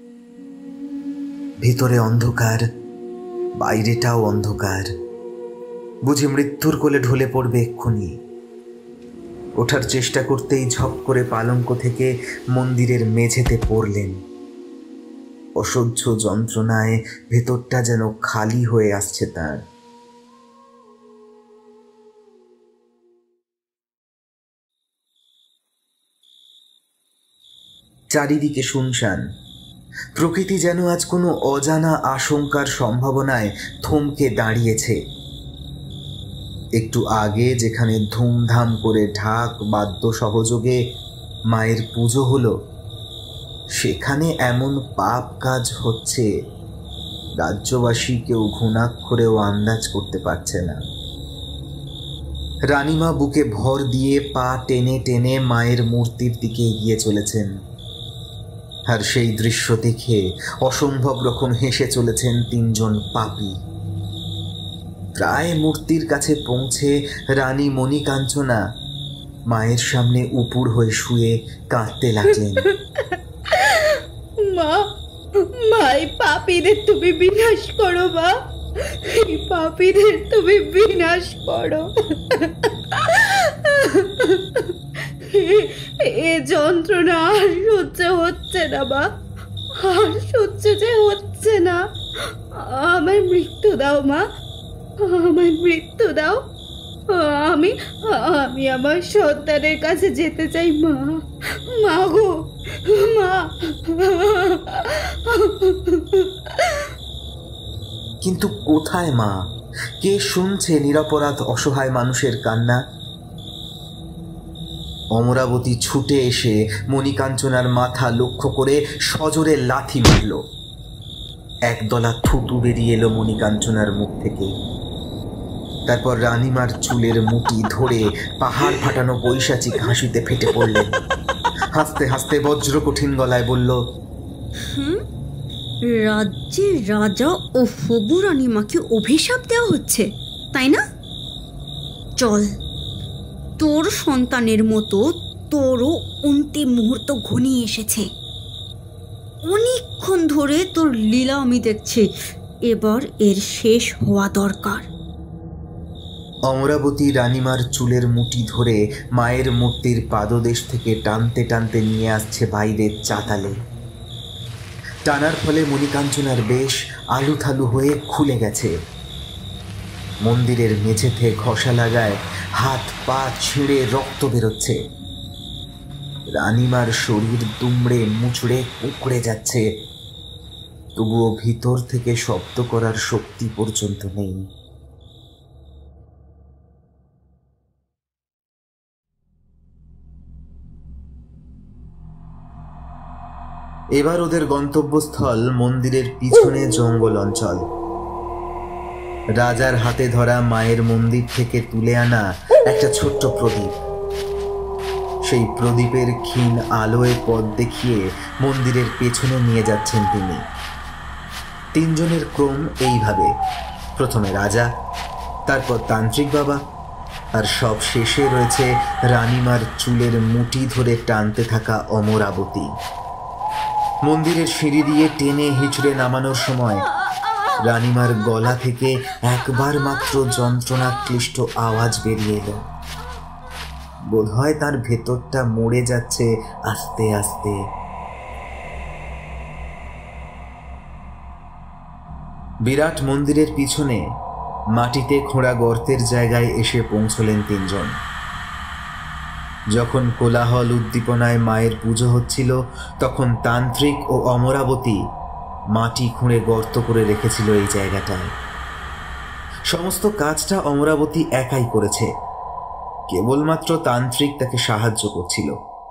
ভিতরে অন্ধকার, বাইরেটাও অন্ধকার। বুঝি মৃত্যুর কোলে ঢলে পড়বে এক্ষুনি। ওঠার চেষ্টা করতেই ঝপ করে পালঙ্ক থেকে মন্দিরের মেঝেতে পড়লেন। অসহ্য যন্ত্রণায় ভেতরটা যেন খালি হয়ে আসছে তার। চারিদিকে শুনশান। প্রকৃতি যেন আজ কোনো অজানা আশঙ্কার সম্ভাবনায় থমকে দাঁড়িয়েছে। একটু আগে যেখানে ধুমধাম করে ঢাক বাদ্য সহযোগে মায়ের পুজো হলো, সেখানে এমন পাপ কাজ হচ্ছে রাজ্যবাসী কেউ ঘুণাক্ষরেও আন্দাজ করতে পারছে না। রানীমা বুকে ভর দিয়ে পা টেনে টেনে মায়ের মূর্তির দিকে এগিয়ে চলেছেন। আর সেই দৃশ্য দেখে অসম্ভব রকম হেসে চলেছেন 3 জন পাপী। প্রায় মূর্তির কাছে পৌঁছে রানী মণিকাঞ্চনা মায়ের সামনে উপুর হয়ে শুয়ে কাঁদতে লাগলেন। মা, মাই পাপীদের তুমি বিনাশ করো মা, এই পাপীদের তুমি বিনাশ করো। এ যন্ত্রণা আর সহ্য হচ্ছে না মা, আর সহ্য যে হচ্ছে না। আমার মৃত্যু দাও মা, আমার মৃত্যু দাও। আমি আমি আমার সন্তানের কাছে যেতে চাই মা, মা গো মা। কিন্তু কোথায় মা? কে শুনছে নিরপরাধ অসহায় মানুষের কান্না? অমরাবতী ছুটে এসে মণিকাঞ্চনার মাথা লক্ষ্য করে সজোরে লাথি মারল। একদলা থুতু বেরিয়ে এলো মণিকাঞ্চনার মুখ থেকে। তারপর রানীমার চুলের মুঠি ধরে পাহাড় ফাটানো পৈশাচিক হাসিতে ফেটে পড়লেন। হাসতে হাসতে বজ্র কঠিন গলায় বলল, রাজ্যের রাজা ও হবু রানীমাকে অভিশাপ দেওয়া হচ্ছে, তাই না? চল, তোর সন্তানের মতো তোরও অন্তিম মুহূর্ত ঘনিয়ে এসেছে। অনেকক্ষণ ধরে তোর লীলা আমি দেখছি, এবার এর শেষ হওয়া দরকার। অমরাবতী রানীমার চুলের মুঠি ধরে মায়ের মূর্তির পাদদেশ থেকে টানতে টানতে নিয়ে আসছে বাইরের চাতালে। টানার ফলে মণিকাঞ্চনার বেশ আলুথালু হয়ে খুলে গেছে। মন্দিরের মেঝেতে ঘষা লাগায় হাত পা ছিঁড়ে রক্ত বেরোচ্ছে। রানীমার শরীর দুমড়ে মুচড়ে কুঁকড়ে যাচ্ছে, তবুও ভিতর থেকে শব্দ করার শক্তি পর্যন্ত নেই। এবার ওদের গন্তব্যস্থল মন্দিরের পিছনে জঙ্গল অঞ্চল। রাজার হাতে ধরা মায়ের মন্দির থেকে তুলে আনা একটা ছোট্ট প্রদীপ। সেই প্রদীপের ক্ষীণ আলোয় পথ দেখিয়ে মন্দিরের পেছনে নিয়ে যাচ্ছেন তিনি। তিনজনের ক্রম এইভাবে: প্রথমে রাজা, তারপর তান্ত্রিক বাবা, আর সব শেষে রয়েছে রানীমার চুলের মুঠি ধরে টানতে থাকা অমরাবতী। মন্দিরের সিঁড়ি দিয়ে টেনে হিঁচড়ে নামানোর সময় রানীমার গলা থেকে একবার মাত্র যন্ত্রণা ক্লিষ্ট আওয়াজ বেরিয়ে এলো। বোধহয় তার ভেতরটা মরে যাচ্ছে আস্তে আস্তে। বিরাট মন্দিরের পিছনে মাটিতে খোঁড়া গর্তের জায়গায় এসে পৌঁছলেন তিনজন। যখন কোলাহল উদ্দীপনায় মায়ের পুজো হচ্ছিল, তখন তান্ত্রিক ও অমরাবতী মাটি খুঁড়ে গর্ত করে রেখেছিল এই জায়গাটায়। সমস্ত কাজটা অমরাবতী একাই করেছে, কেবলমাত্র তান্ত্রিক তাকে সাহায্য করছিল।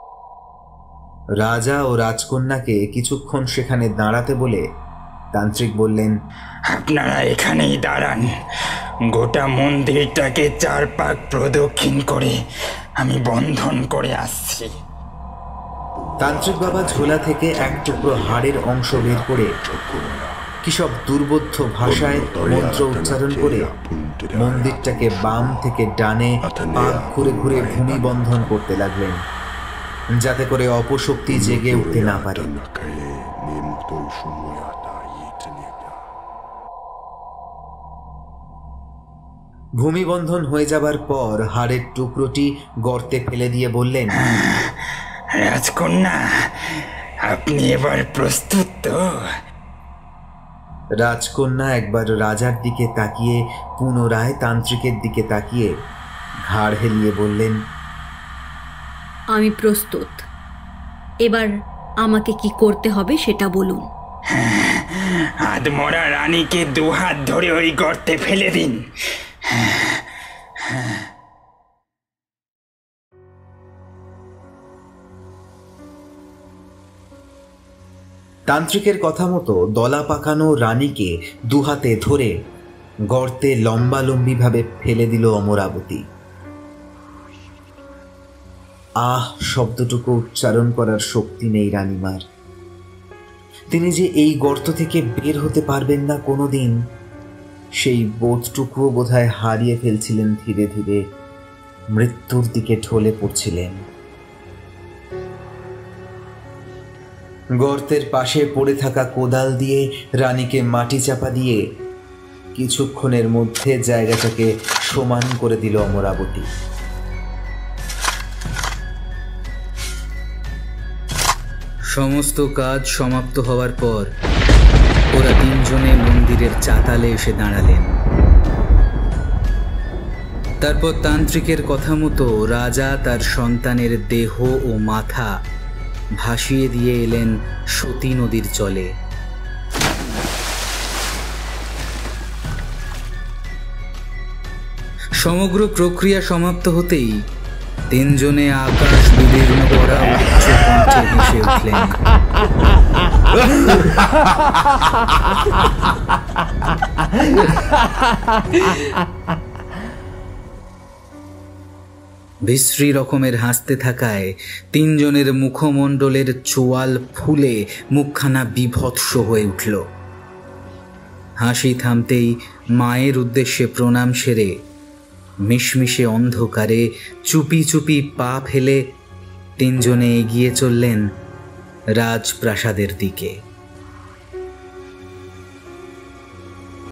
রাজা ও রাজকন্যাকে কিছুক্ষণ সেখানে দাঁড়াতে বলে তান্ত্রিক বললেন, আপনারা এখানেই দাঁড়ান, গোটা মন্দিরটাকে 4 পাক প্রদক্ষিণ করে আমি বন্ধন করে আসছি। তান্ত্রিক বাবা ঝোলা থেকে এক টুকরো হাড়ের অংশ বের করে কি সব দুর্বোধ্য ভাষায় মন্ত্র উচ্চারণ করে মন্দিরটাকে বাম থেকে ডানে পাক ঘুরে ঘুরে ভূমি বন্ধন করতে লাগলেন, যাতে করে অপশক্তি জেগে উঠতে না পারে। ভূমিবন্ধন হয়ে যাবার পর হাড়ের টুকরোটি গর্তে ফেলে দিয়ে বললেন, রাজকন্যা, আপনি এবার প্রস্তুত তো? রাজকন্যা একবার রাজার দিকে তাকিয়ে পুনরায় তান্ত্রিকের দিকে তাকিয়ে ঘাড় হেলিয়ে বললেন, আমি প্রস্তুত। এবার আমাকে কি করতে হবে সেটা বলুন। আদমরা রানীকে 2 হাত ধরে ওই গর্তে ফেলে দিন। তান্ত্রিকের কথা মতো দলা পাকানো রানীকে 2 হাতে ধরে গর্তে লম্বালম্বিভাবে ফেলে দিল অমরাবতী। আহ শব্দটুকু উচ্চারণ করার শক্তি নেই রানীমার। তিনি যে এই গর্ত থেকে বের হতে পারবেন না কোনোদিন, সেই বোধটুকুও বোধহয় হারিয়ে ফেলছিলেন। ধীরে ধীরে মৃত্যুর দিকে ঢলে পড়ছিলেন। গর্তের পাশে পড়ে থাকা কোদাল দিয়ে রানীকে মাটি চাপা দিয়ে কিছুক্ষণের মধ্যে জায়গাটাকে সমান করে দিল অমরাবতী। সমস্ত কাজ সমাপ্ত হওয়ার পর ওরা তিনজনে মন্দিরের চাতালে এসে দাঁড়ালেন। তারপর তান্ত্রিকের কথা মতো রাজা তার সন্তানের দেহ ও মাথা ভাসিয়ে দিয়ে এলেন সতী নদীর জলে। সমগ্র প্রক্রিয়া সমাপ্ত হতেই তিনজনে আকাশ বিদীর্ণ করা উচ্চ কণ্ঠে হেসে উঠলেন। বিশ্রী রকমের হাসতে থাকায় তিনজনের মুখমণ্ডলের চোয়াল ফুলে মুখখানা বিভৎস হয়ে উঠল। হাসি থামতেই মায়ের উদ্দেশ্যে প্রণাম সেরে মিশমিশে অন্ধকারে চুপি চুপি পা ফেলে তিনজনে এগিয়ে চললেন রাজপ্রাসাদের দিকে।